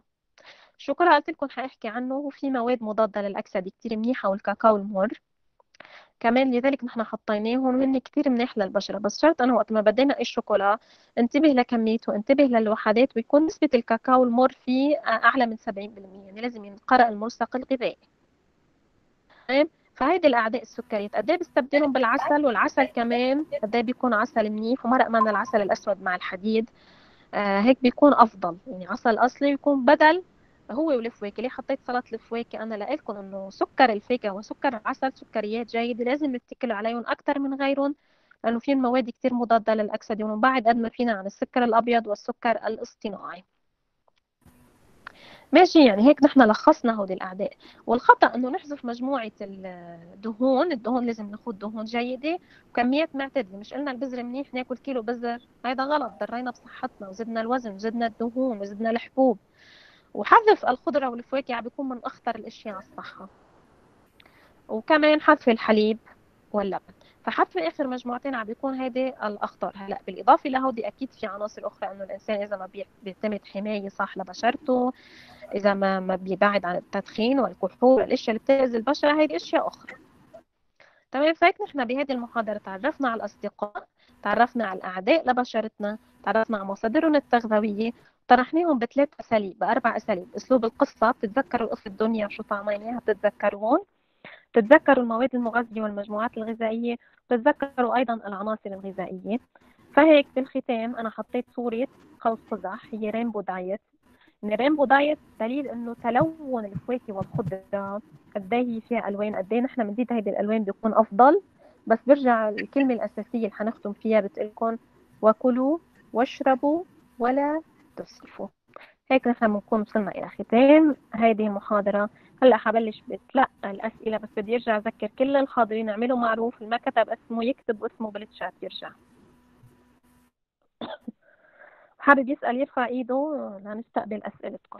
الشوكولا قلت لكم حاحكي عنه، وفي مواد مضادة للأكسدة كتير منيحة، والكاكاو المر. كمان لذلك نحن حطيناهم، وهن كتير منيح للبشرة. بس شرط أنه وقت ما بدينا الشوكولا انتبه لكميته، انتبه للوحدات، ويكون نسبة الكاكاو المر فيه أعلى من سبعين بالمية، يعني لازم ينقرأ الملصق الغذائي. تمام. فهيدي الأعداء السكريات قد ايه بستبدلهم بالعسل، والعسل كمان قد ايه بيكون عسل منيح، ومرق معنا العسل الأسود مع الحديد. آه هيك بيكون أفضل، يعني عسل أصلي يكون بدل هو والفواكه. ليه حطيت سلطة الفواكه؟ أنا لقيتكم إنه سكر الفاكهة وسكر العسل سكريات جيدة، لازم نتكلوا عليهم أكتر من غيرهم، لأنه فيهم مواد كتير مضادة للأكسدة، ونبعد قد ما فينا عن السكر الأبيض والسكر الاصطناعي. ماشي، يعني هيك نحن لخصنا هودي الأعداء. والخطأ إنه نحذف مجموعة الدهون. الدهون لازم ناخد دهون جيدة وكميات معتدلة. مش قلنا البذر منيح ناكل كيلو بذر؟ هيدا غلط، ضرينا بصحتنا وزدنا الوزن وزدنا الدهون وزدنا الحبوب. وحذف الخضرة والفواكه عم بيكون من أخطر الأشياء على الصحة. وكمان حذف الحليب واللبن. فحذف آخر مجموعتين عم بيكون هيدي الأخطر. هلا بالإضافة لهودي أكيد في عناصر أخرى، إنه الإنسان إذا ما بيعتمد حماية صح لبشرته، إذا ما ما بيبعد عن التدخين والكحول والأشياء اللي بتأذي البشرة، هيدي أشياء أخرى. تمام. فهيك نحن بهذه المحاضرة تعرفنا على الأصدقاء، تعرفنا على الأعداء لبشرتنا، تعرفنا على مصادرهم التغذوية، طرحناهم بثلاث أساليب، بأربع أساليب. أسلوب القصة، بتتذكروا قصة الدنيا وشو طعميناها، بتتذكرون، بتتذكروا المواد المغذية والمجموعات الغذائية، بتتذكروا أيضا العناصر الغذائية. فهيك بالختام أنا حطيت صورة قوس قزح، هي رينبو دايت. من الرينبو دايت دليل انه تلون الفواكه والخضره قد ايه هي فيها الوان، قد ايه نحن بنزيد هيدي الالوان بيكون افضل. بس برجع الكلمه الاساسيه اللي حنختم فيها بتقلكم: وكلوا واشربوا ولا تسرفوا. هيك نحن بنكون وصلنا الى ختام هيدي المحاضره. هلا حبلش بتلقى الاسئله، بس بدي ارجع اذكر كل الحاضرين اعملوا معروف، اللي ما كتب اسمه يكتب اسمه بالتشات يرجع. حابب يسال يرفع ايده لنستقبل اسئلتكم.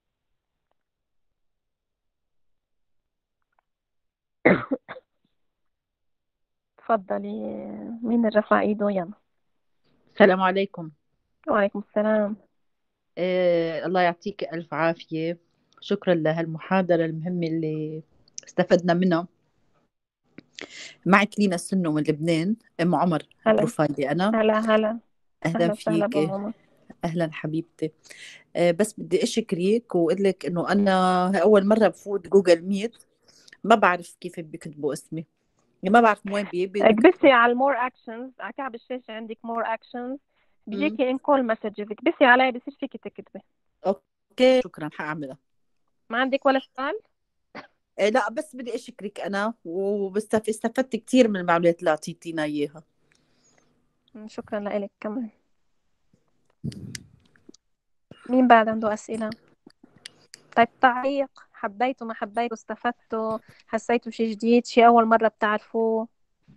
تفضلي. مين اللي رفع ايده؟ يلا. السلام عليكم. وعليكم السلام. آه، الله يعطيك ألف عافية. شكرا لهالمحاضرة المهمة اللي استفدنا منها. معك لينا السنو من لبنان، أم عمر هلا بروفايلي أنا. هلا هلا أهلا اهلا وسهلا فيك. بماما. أهلا حبيبتي. آه، بس بدي أشكرك وأقول لك إنه أنا أول مرة بفوت جوجل ميت، ما بعرف كيف بيكتبوا اسمي، ما بعرف وين بيبي. اكبسي على المور اكشنز على كعب الشاشه، عندك مور اكشنز، بيجيكي ان كول مسجز، اكبسي عليها بصير فيكي تكتبي. أوكي شكرا، حأعملها. ما عندك ولا سؤال؟ آه، لا بس بدي أشكرك أنا، واستفدت كثير من المعلومات اللي أعطيتينا إياها. شكرا لك كمان. مين بعد عنده اسئله؟ طيب تعليق، حبيتوا ما حبيتوا، استفدتوا، حسيتوا شيء جديد، شيء اول مره بتعرفوه؟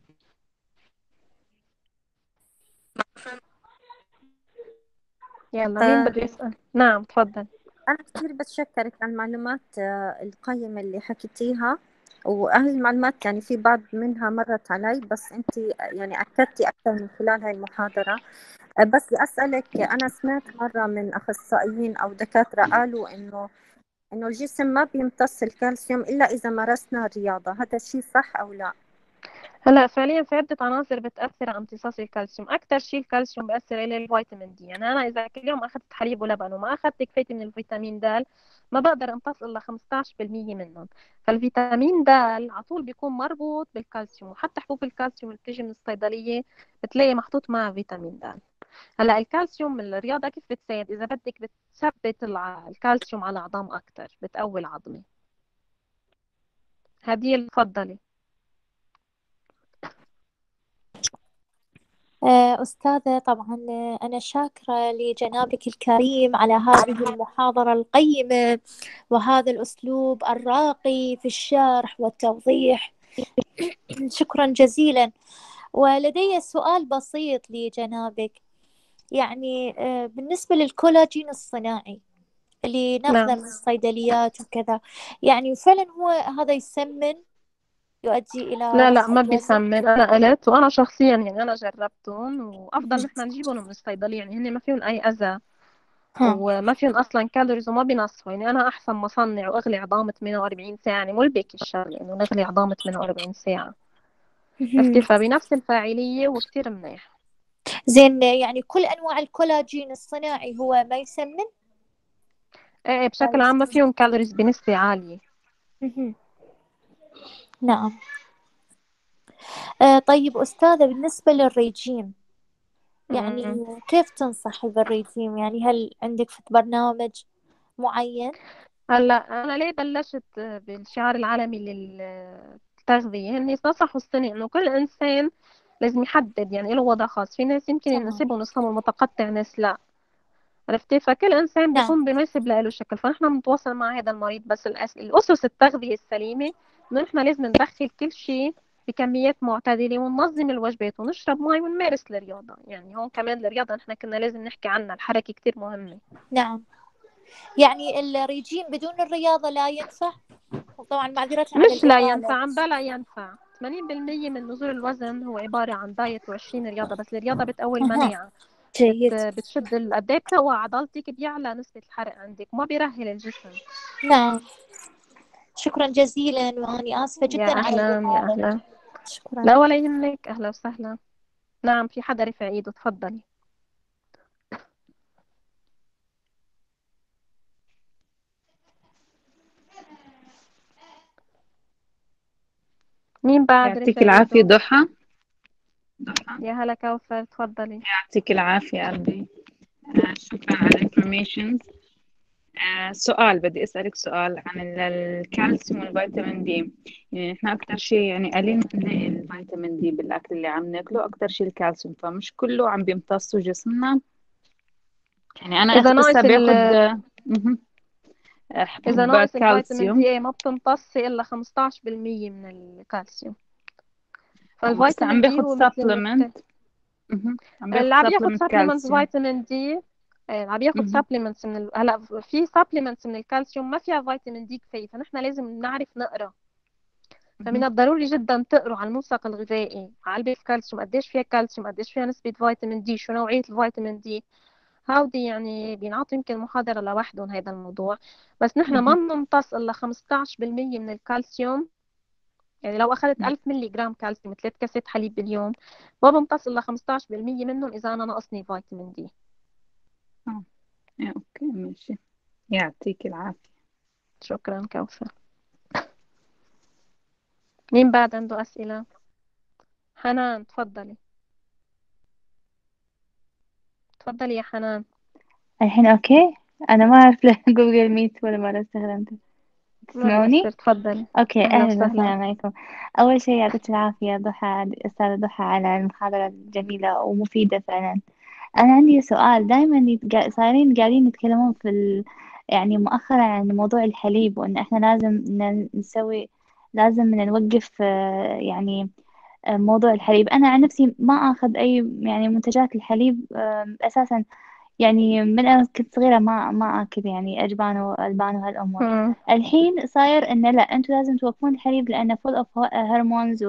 يلا مين آه، بده يسال؟ نعم تفضل. أنا كثير بتشكرك على المعلومات آه، القيمة اللي حكيتيها. وهذه المعلومات يعني في بعض منها مرت علي، بس أنت يعني أكدتي أكثر من خلال هاي المحاضرة. آه، بس بدي أسألك، أنا سمعت مرة من أخصائيين أو دكاترة قالوا إنه إنه الجسم ما بيمتص الكالسيوم إلا إذا مارسنا الرياضة. هذا الشيء صح أو لا؟ هلا فعليا في عدة عناصر بتأثر على امتصاص الكالسيوم. أكثر شيء الكالسيوم بيأثر عليه الفيتامين دي. يعني أنا إذا كل يوم أخذت حليب ولبن وما أخذت كفاية من الفيتامين د، ما بقدر أمتص إلا خمسطعش بالمية منهم. فالفيتامين د على طول بيكون مربوط بالكالسيوم، وحتى حبوب الكالسيوم اللي بتيجي من الصيدلية بتلاقي محطوط معها فيتامين د. هلا الكالسيوم الرياضة كيف بتساعد؟ إذا بدك بتثبت الع- الكالسيوم على العظام أكثر، بتقوي العظمة. هدية تفضلي. آه، أستاذة، طبعا آه، أنا شاكرة لجنابك الكريم على هذه المحاضرة القيمة وهذا الأسلوب الراقي في الشرح والتوضيح. شكرا جزيلا. ولدي سؤال بسيط لجنابك، يعني آه، بالنسبة للكولاجين الصناعي اللي ناخذه نعم. من الصيدليات وكذا، يعني فعلا هو هذا يسمن، يؤدي إلى لا لا رفع ما الوزن؟ بيسمن. انا قلت وانا شخصيا يعني انا جربتهم، وافضل نحن نجيبهم من الصيدليه، يعني هن ما فيهم اي اذى ها. وما فيهم اصلا كالوريز وما بينصفوا. يعني انا احسن مصنع واغلي عظام ثمانية وأربعين ساعه، يعني مو البيك الشغله انه نغلي عظام ثمانية وأربعين ساعه. عرفتي؟ مهم. فبنفس الفاعلية وكتير منيح. زين، يعني كل أنواع الكولاجين الصناعي هو ما يسمن؟ ايه إيه، بشكل عام ما فيهم كالوريز بنسبة عالية. مهم. نعم. آه طيب أستاذة، بالنسبة للريجيم يعني م- كيف تنصحي بالريجيم؟ يعني هل عندك في برنامج معين؟ هلا انا ليه بلشت بالشعار العالمي للتغذية؟ هن نصحوا السنة انه كل انسان لازم يحدد، يعني له وضع خاص. في ناس يمكن تمام. يناسبهم نظام متقطع، ناس لا. عرفتي؟ فكل انسان نعم. بيكون بيناسب له شكل. فنحن بنتواصل مع هذا المريض. بس الأس... الاسس التغذية السليمة انه نحن لازم ندخل كل شيء بكميات معتدلة، وننظم الوجبات، ونشرب مي، ونمارس الرياضة. يعني هون كمان الرياضة نحن كنا لازم نحكي عنها، الحركة كتير مهمة. نعم، يعني الريجيم بدون الرياضة لا ينفع؟ وطبعا معذرة عن مش لا الإطالة. ينفع، عم بلا ينفع. ثمانين بالمية من نزول الوزن هو عبارة عن دايت و20 رياضة. بس الرياضة بتقوي أها، المناعة، بت... جيد. بتشد ال- قد ايه بتقوى عضلتك، بيعلى نسبة الحرق عندك، وما بيرهل الجسم. نعم، شكرا جزيلا، وأني آسفة يا جدا على أهلا يا الإطالة. أهلا. شكرا. لا ولا يهمك، أهلا وسهلا. نعم، في حدا رفع ايده، تفضلي. مين بعد يعطيك رفع العافية ايده؟ ضحى. ضحى يا هلا كوثر، تفضلي. يعطيك العافية قلبي. آه، شكرا على الانفورميشن. آه، سؤال، بدي أسألك سؤال عن ال- الكالسيوم والفيتامين دي. يعني احنا أكتر شيء يعني قليل بنلاقي الفيتامين دي بالأكل اللي عم ناكله، أكتر شيء الكالسيوم، فمش كله عم بيمتصه جسمنا. يعني أنا إذا هسه ناقص ال... باخد آه، مهم. آه، إذا حبوب ناقص الفيتامين كالسيوم. دي ايه، ما بتمتصي إلا خمسطعش بالمية من الكالسيوم. وهسه عم فالفيتامين دي باخد هو مثل النبتة. سبلمنت. عم باخد اللي عم ياخد سبلمنت سبلمنتس كالسيوم. فيتامين دي، اللي عم ياخد سبلمنتس من ال... هلا في سبلمنتس من الكالسيوم ما فيها فيتامين دي كفايه، فنحن لازم نعرف نقرا. فمن الضروري جدا تقروا على الملصق الغذائي، علبة الكالسيوم قديش فيها كالسيوم، قديش فيها نسبة فيتامين دي، شو نوعية الفيتامين دي. هودي يعني بينعطوا يمكن محاضرة لوحدهم هذا الموضوع. بس نحن ما بنمتص إلا خمسطعش بالمية من الكالسيوم. يعني لو أخذت ألف ملي جرام كالسيوم، ثلاث كاسات حليب باليوم، ما بمتص إلا خمسطعش بالمية منهم إذا أنا ناقصني فيتامين دي. اه آه، اوكي ماشي. يعطيك العافية. شكرا كوثر. مين بعد عنده أسئلة؟ حنان، تفضلي. تفضلي يا حنان. الحين اوكي. انا ما اعرف له جوجل ميت ولا مرة استخدمته. ما تسمعوني؟ بيأثر، تفضلي. اوكي، أهلا اهلا وسهلا. وسهلا عليكم. اول شيء يعطيك العافية ضحى، استاذة ضحى، على المحاضرة الجميلة ومفيدة فعلا. انا عندي سؤال. دائما يتقا- صايرين قاعدين يتكلمون في ال... يعني مؤخرا عن موضوع الحليب، وان احنا لازم ن- نسوي، لازم نوقف آه، يعني آه، موضوع الحليب. انا عن نفسي ما اخذ اي يعني منتجات الحليب آه، اساسا. يعني من أنا كنت صغيرة ما ما آكل يعني أجبان وألبان وهالأمور. مم. الحين صاير إنه لا، أنتوا لازم توقفون الحليب لأنه full of هرمونز،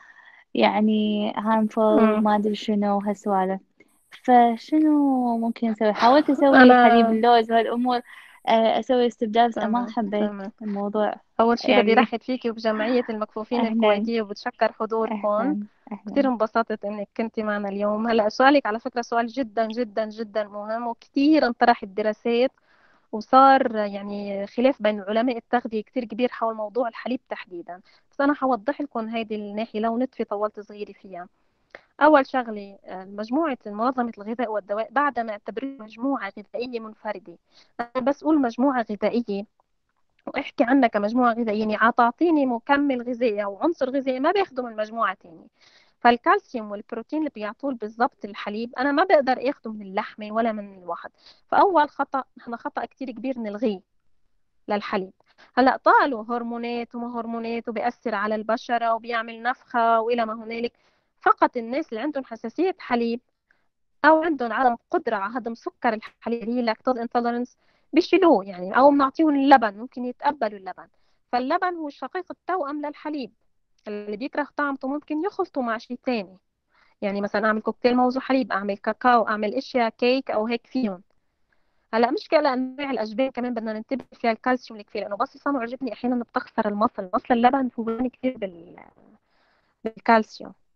ويعني harmful مم. ما أدري شنو هالسوالف. فشنو ممكن نسوي؟ حاولت أسوي حليب أنا اللوز وهالأمور، آه، أسوي استبدال، بس ما تمام حبيت تمام. الموضوع أول شي بدي يعني. رحب فيكي وبجمعية المكفوفين أهلا الكويتية، وبتشكر حضوركم. أهلا كتير أهلا. انبسطت إنك كنتي معنا اليوم. هلأ سؤالك على فكرة سؤال جدا جدا جدا مهم، وكتير انطرح الدراسات، وصار يعني خلاف بين علماء التغذية كتير كبير حول موضوع الحليب تحديدا. بس أنا حوضح لكم هيدي الناحية لو نتفي طولت صغيري فيها. أول شغلة، آه، مجموعة منظمة الغذاء والدواء بعد ما اعتبروها مجموعة غذائية منفردة. أنا بس أقول مجموعة غذائية واحكي عنها كمجموعة غذائية، يعني عطاطيني مكمل غذائي أو عنصر غذائي ما بياخده من مجموعة تانية. فالكالسيوم والبروتين اللي بيعطوه بالضبط الحليب أنا ما بقدر أخده من اللحمة ولا من الواحد. فأول خطأ، نحن خطأ كتير كبير نلغيه للحليب. هلا طالوا هرمونات وما هرمونات، وبيأثر على البشرة وبيعمل نفخة وإلى ما هنالك. فقط الناس اللي عندهم حساسية حليب او عندهم عدم قدره على هضم سكر الحليب اللي هي لاكتوز انتولرنس بيشيلوه يعني، او بنعطيهم اللبن ممكن يتقبلوا اللبن. فاللبن هو الشقيق التوأم للحليب. اللي بيكره طعمته ممكن يخلطه مع شيء تاني، يعني مثلا اعمل كوكتيل موز وحليب، اعمل كاكاو، اعمل اشياء كيك او هيك فيهم. هلا مشكلة انواع الاجبان كمان بدنا ننتبه فيها الكالسيوم الكفايه، لانه بس صنع عجبني احيانا بتخسر المصل. مصل اللبن هو غني كثير بال... بالكالسيوم.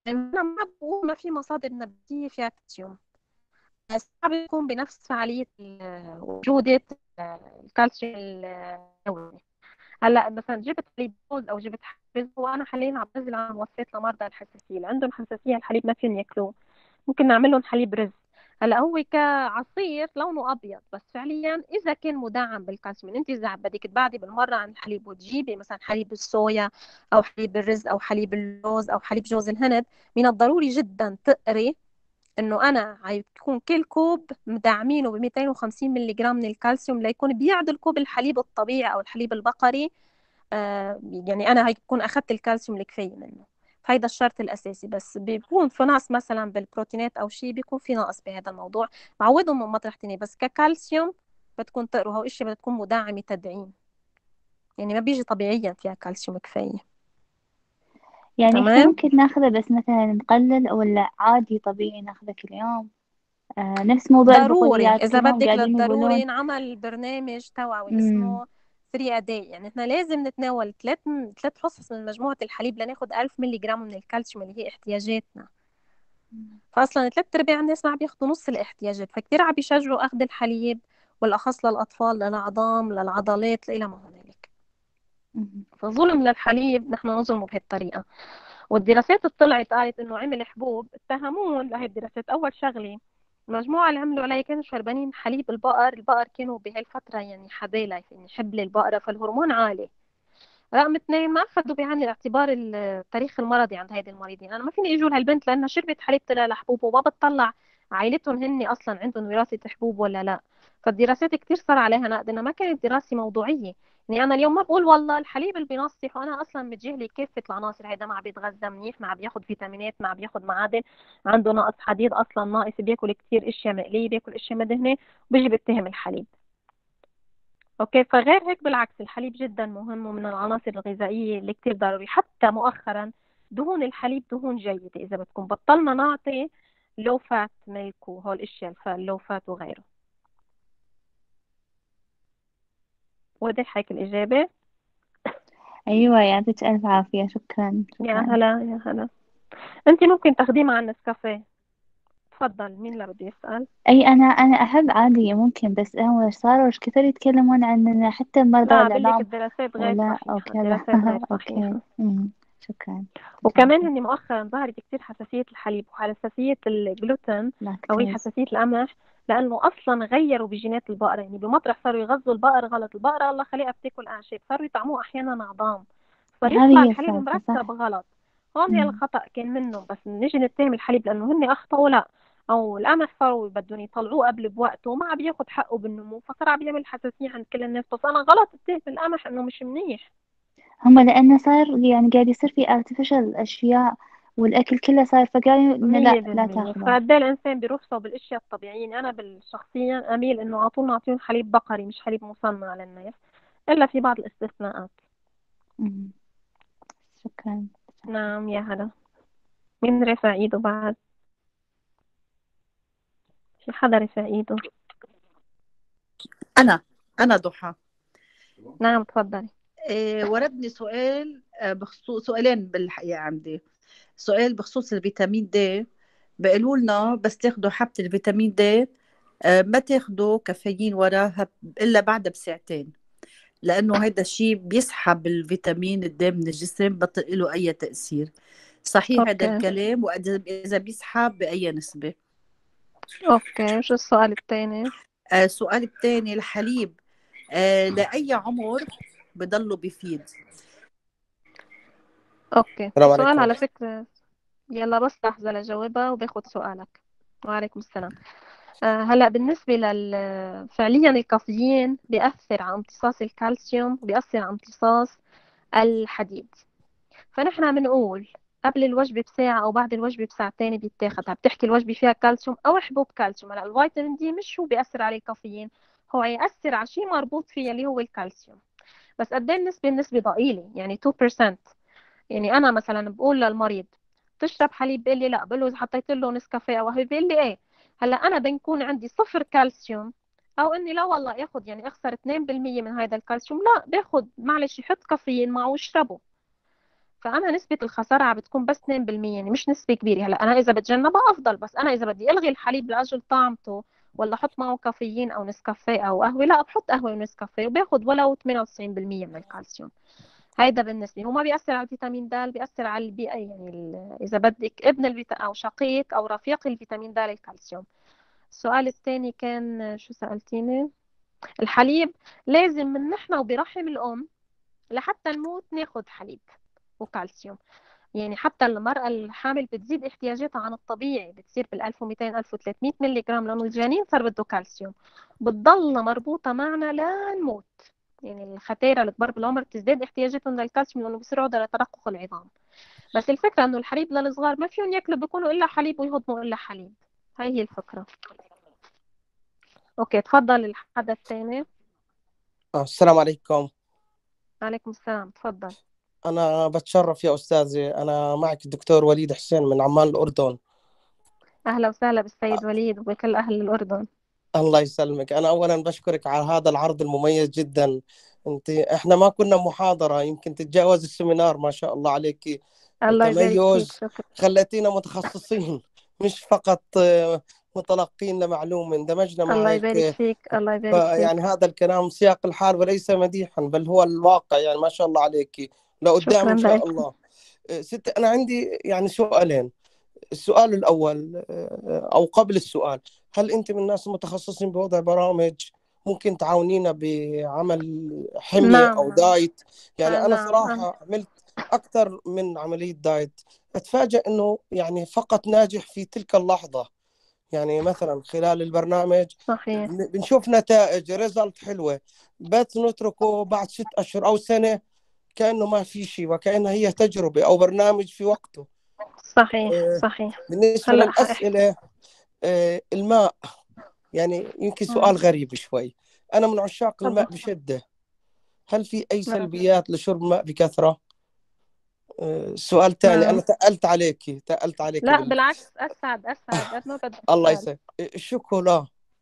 يعني أنا ما بقول ما في مصادر نباتية فيها كالسيوم، بس صعب يكون بنفس فعالية ال- وجودة الكالسيوم النووي. هلا مثلا جبت حليب لوز او جبت حليب، وانا حاليا عم بنزل على وصفات لمرضى الحساسيه اللي عندهم حساسيه الحليب ما فيهم ياكلوه، ممكن نعمل لهم حليب رز. هلا هو كعصير لونه ابيض، بس فعليا اذا كان مدعم بالكالسيوم، انت اذا بدك تبعدي بالمره عن الحليب وتجيبي مثلا حليب الصويا او حليب الرز او حليب اللوز او حليب جوز الهند، من الضروري جدا تقري انه انا هيكون كل كوب مدعمينه ب مئتين وخمسين ملغ من الكالسيوم ليكون بيعدل كوب الحليب الطبيعي او الحليب البقري. آه يعني انا هيكون اخذت الكالسيوم الكفايه منه. هيدا الشرط الاساسي، بس بيكون في نقص مثلا بالبروتينات او شيء، بيكون في نقص بهذا الموضوع، معودهم من مطرح تاني. بس ككالسيوم بدكم تقروا هو اشي بدها تكون مدعمه تدعيم، يعني ما بيجي طبيعيا فيها كالسيوم كفايه. يعني احنا تمام. ممكن ناخذه بس مثلا نقلل، ولا عادي طبيعي ناخذه كل يوم؟ آه نفس موضوع ضروري البقوليات اذا كلهم بدك قاعدين للضروري يقولون. نعمل برنامج توعوي امم اسمه ثري اداي، يعني احنا لازم نتناول ثلاث ثلاث حصص من مجموعه الحليب لناخذ ألف ملي جرام من الكالسيوم اللي هي احتياجاتنا. فاصلا ثلاث ارباع الناس ما عم بياخذوا نص الاحتياجات، فكتير عم بيشجعوا اخذ الحليب، بالاخص للاطفال، للعظام، للعضلات، الى ما هنالك. فظلم للحليب نحن نظلمه بهالطريقه. والدراسات اللي طلعت قالت انه عمل حبوب، اتهمون لهي الدراسات. اول شغله المجموعه اللي عملوا عليها كانوا شربانين حليب البقر، البقر كانوا بهالفتره يعني حبالة، يعني حبل البقره، فالهرمون عالي. رقم اثنين ما اخذوا بعين الاعتبار التاريخ المرضي عند هيدي المريضين. انا ما فيني اجوا لهالبنت لانها شربت حليب طلع لها حبوب، وما بتطلع عائلتهم هن اصلا عندهم وراثه حبوب ولا لا. فالدراسات كتير صار عليها نقد، انها ما كانت دراسه موضوعيه. يعني انا اليوم ما بقول والله الحليب اللي بينصح وانا اصلا متجاهله كافه العناصر، هيدا ما عم بيتغذى منيح، ما عم بياخذ فيتامينات، ما عم بياخذ معادن، عنده نقص حديد اصلا، ناقص، بياكل كتير اشياء مقليه، بياكل اشياء مدهنه، وبيجي بيتهم الحليب. اوكي، فغير هيك بالعكس الحليب جدا مهم ومن العناصر الغذائيه اللي كتير ضروري. حتى مؤخرا دهون الحليب دهون جيده اذا بدكم، بطلنا نعطي لو فات ميلك وهول الاشياء، اللو فات وغيره. واضح هيك الاجابه؟ ايوه، يعطيك الف عافيه. شكرا يا شكرا. هلا يا هلا. انت ممكن تاخديه مع النسكافيه. تفضل، مين اللي بده يسال؟ اي انا انا احب عادي ممكن، بس هو صاروا إيش كثر يتكلمون عننا حتى مرضى لا بقول لك العظام الدراسات غير ولا او صحيحه، كذا. الدراسات غير اوكي. صحيحه. امم شكرا. وكمان هني مؤخرا ظهرت كتير حساسية الحليب وحساسية الجلوتين أو هي لاكتوز. حساسية القمح، لأنه أصلا غيروا بجينات البقرة. يعني بمطرح صاروا يغذوا البقر غلط، البقرة الله خلقها بتاكل أعشاب، صاروا يطعموه أحيانا عظام، صار يطلع هذه هي الحليب السالفه مركب صح. غلط. هون مم. الخطأ كان منهم، بس نيجي نتهم الحليب لأنه هن أخطأوا؟ لا. أو القمح صاروا بدهم يطلعوه قبل بوقته وما عم بياخد حقه بالنمو، فصار عم بيعمل حساسية عند كل الناس. بس أنا غلط اتهم القمح إنه مش منيح. هم لأنه صار يعني قاعد يصير في artificial أشياء، والأكل كله صار، فقالوا إنه لا مية لا بالمية تاخذه. فقد ايه الإنسان بيرفضه بالأشياء الطبيعية. يعني أنا بالشخصيا أميل إنه على طول نعطيهم حليب بقري مش حليب مصنع للناس، إلا في بعض الاستثناءات. مم. شكرا. نعم يا هلا. مين رفع إيده بعد؟ في حدا رفع إيده؟ أنا أنا ضحى. نعم تفضلي. إيه، وردني سؤال آه، بخصوص سؤالين بالحقيقة عندي. سؤال بخصوص الفيتامين د. بيقولوا لنا بس تاخدوا حبة الفيتامين د آه، ما تاخدوا كافيين وراها إلا بعد بساعتين، لأنه هذا الشيء بيسحب الفيتامين د من الجسم، بطل له أي تأثير. صحيح هذا أوكي الكلام؟ وإذا بيسحب بأي نسبة؟ أوكي، وشو السؤال الثاني؟ آه، السؤال الثاني، الحليب آه، لأي عمر بضله بيفيد؟ أوكي السلام السؤال عليكم. على فكرة، يلا بس لحظة لجاوبها وباخد سؤالك. وعليكم السلام. آه، هلا بالنسبة لل فعليا الكافيين بيأثر على امتصاص الكالسيوم وبيأثر على امتصاص الحديد. فنحن بنقول قبل الوجبة بساعة أو بعد الوجبة بساعتين بيتاخد. عم بتحكي الوجبة فيها كالسيوم أو حبوب كالسيوم. هلا الفيتامين دي مش هو بيأثر عليه الكافيين، هو يأثر على شيء مربوط فيه اللي هو الكالسيوم. بس قد ايه النسبة؟ النسبة ضئيلة، يعني اثنين بالمية. يعني أنا مثلا بقول للمريض تشرب حليب، بيقول لي لا. بقول له إذا حطيت له نسكافيه أو قهوة، بيقول لي إيه. هلا أنا بنكون عندي صفر كالسيوم، أو إني لا والله ياخد يعني أخسر اثنين بالمية من هذا الكالسيوم، لا باخد معلش يحط كافيين معه واشربه. فأنا نسبة الخسارة بتكون بس اثنين بالمية، يعني مش نسبة كبيرة. هلا أنا إذا بتجنبها أفضل، بس أنا إذا بدي ألغي الحليب لأجل طعمته ولا أحط معه كافيين أو نسكافيه أو قهوة، لا بحط قهوة ونسكافيه وباخد ولو ثمانية وتسعين بالمية من الكالسيوم. هيدا بالنسبة هو ما بيأثر على الفيتامين د، بيأثر على البيئة، يعني ال- إذا بدك ابن الفيتا أو شقيق أو رفيق الفيتامين د الكالسيوم. السؤال الثاني كان شو سألتيني؟ الحليب لازم من نحن وبرحم الأم لحتى نموت ناخد حليب وكالسيوم. يعني حتى المرأة الحامل بتزيد احتياجاتها عن الطبيعي، بتصير بال ألف ومئتين ألف وثلاثمئة ملي جرام، لأنه الجنين صار بده كالسيوم، بتضل مربوطة معنا لنموت. يعني الختيرة الكبار بالعمر بتزداد احتياجاتهم للكالسيوم لأنه بيصيروا عرضة لترقق العظام. بس الفكرة إنه الحليب للصغار ما فيهم ياكلوا، بيكونوا إلا حليب ويهضموا إلا حليب. هاي هي الفكرة. أوكي تفضل الحدا الثاني. آه، السلام عليكم. عليكم السلام، تفضل. أنا بتشرف يا أستاذي، أنا معك الدكتور وليد حسين من عمان الأردن. أهلا وسهلا بالسيد وليد وبكل أهل الأردن. الله يسلمك. أنا أولا بشكرك على هذا العرض المميز جدا. أنت إحنا ما كنا محاضرة، يمكن تتجاوز السمينار، ما شاء الله عليك. الله يبارك فيك، تميز، شكرا. خليتينا متخصصين مش فقط آه، متلقين لمعلومة. اندمجنا الله معك. يبارك فيك، الله يبارك فيك. يعني هذا الكلام سياق الحال وليس مديحا، بل هو الواقع. يعني ما شاء الله عليك، لقدام شكرا إن شاء لك. الله. آه، ست، أنا عندي يعني سؤالين. السؤال الأول آه، أو قبل السؤال، هل أنت من الناس المتخصصين بوضع برامج ممكن تعاونينا بعمل حمية نعم أو نعم. دايت؟ يعني آه أنا نعم أنا. صراحة عملت أكثر من عملية دايت، أتفاجأ أنه يعني فقط ناجح في تلك اللحظة. يعني مثلا خلال البرنامج صحيح. بن- بنشوف نتائج ريزلت حلوة، بس نتركه بعد ست أشهر أو سنة كأنه ما في شيء، وكأنها هي تجربة أو برنامج في وقته. صحيح آه، صحيح. بالنسبة هلا حاحكي. للأسئلة، آه، الماء يعني يمكن مم. سؤال غريب شوي. أنا من عشاق تفضل. الماء بشدة، هل في أي نعم. سلبيات لشرب ماء بكثرة؟ آه، سؤال ثاني، أنا مم. تقلت عليك تقلت عليك لا بال... بالعكس، أسعد أسعد قد ما بدك الله اسأل. يسعدك. الشوكولا،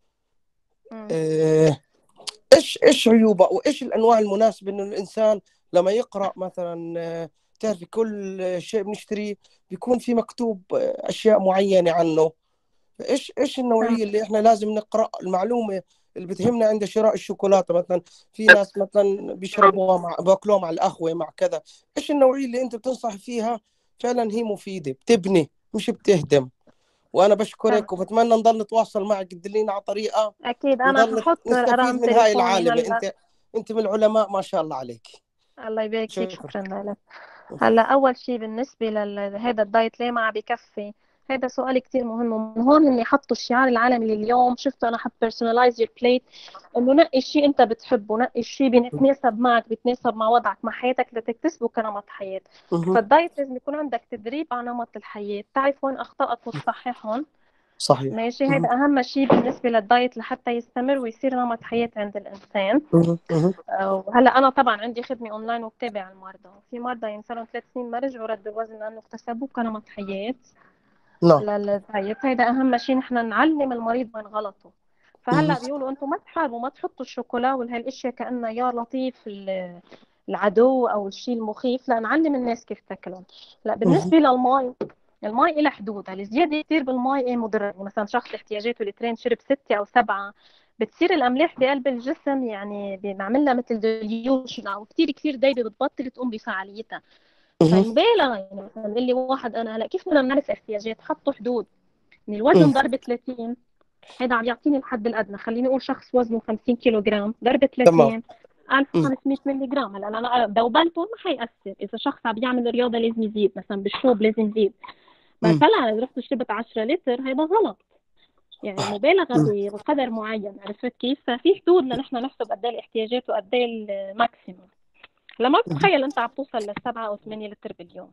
مم. آه، ايش ايش عيوبه وايش الانواع المناسبه انه الانسان لما يقرا مثلا، آه، تعرفي كل شيء بنشتريه بيكون في مكتوب آه، اشياء معينه عنه. ايش ايش تمام. النوعيه اللي احنا لازم نقرا المعلومه اللي بتهمنا عند شراء الشوكولاته؟ مثلا في ناس مثلا بيشربوها مع باكلوها مع القهوه مع كذا. ايش النوعيه اللي انت بتنصح فيها فعلا هي مفيده بتبني مش بتهدم؟ وانا تمام. بشكرك وبتمنى نضل نتواصل معك، تدلينا على طريقه أكيد أنا نضل هحط نستفيد رقم من هاي تليفوني العالمة. هلا. انت انت من العلماء ما شاء الله عليك. الله يبارك فيك، شكرا. شكرا لك. هلا أول شيء بالنسبة لهذا الدايت ليه ما عم بكفي، هذا سؤال كتير مهم. ومن هون إني حطوا الشعار العالمي لليوم، شفته أنا، حط personalize your plate، إنه نقي الشيء أنت بتحبه، نقي الشيء بيتناسب معك، بيتناسب مع وضعك مع حياتك لتكتسبه كنمط حياة. مه. فالدايت لازم يكون عندك تدريب على نمط الحياة، تعرف وين أخطائك وتصححهم. صحيح. ماشي، مه. هذا أهم شيء بالنسبة للدايت لحتى يستمر ويصير نمط حياة عند الإنسان. مه. مه. وهلا انا طبعا عندي خدمه اونلاين وبتابع المرضى، في مرضى يعني صاروا ثلاث سنين ما رجعوا ردوا الوزن لانه اكتسبوه كنمط حياه نعم. للدايت. هيدا اهم شيء، نحن نعلم المريض من غلطه. مه. فهلا بيقولوا انتم ما تحاربوا، ما تحطوا الشوكولا وهالاشياء كانها يا لطيف ال- العدو او الشيء المخيف، لا نعلم الناس كيف تاكلهم. لا مه. بالنسبه للمي، المي إلها حدود. الزياده كثير بالمي ايه مضره. يعني مثلا شخص احتياجاته لترين شرب ستة او سبعة، بتصير الاملاح بقلب الجسم يعني بنعمل لها مثل ديليوشن او كثير كثير دايبه، بتبطل تقوم بفعاليتها. مه. فمبالغه. يعني مثلا بيقول لي واحد انا هلا كيف بدنا نعرف احتياجات؟ حطوا حدود. يعني الوزن مه. ضرب ثلاثين، هذا عم يعطيني الحد الادنى. خليني اقول شخص وزنه خمسين كيلو جرام ضرب تمام. ثلاثين، مه. ألف وخمسمئة ملي جرام. هلا انا دوبلته ما حيأثر. اذا شخص عم يعمل رياضه لازم يزيد، مثلا بالشوب لازم يزيد. بس مه. هلا اذا رحت شربت عشرة لتر هذا غلط. يعني المبالغه مه. بقدر معين، عرفت كيف؟ ففي حدود لنحن نحسب قد ايه الاحتياجات وقد ايه الماكسيموم. لما تتخيل انت عم توصل لسبعة او ثمانية لتر باليوم.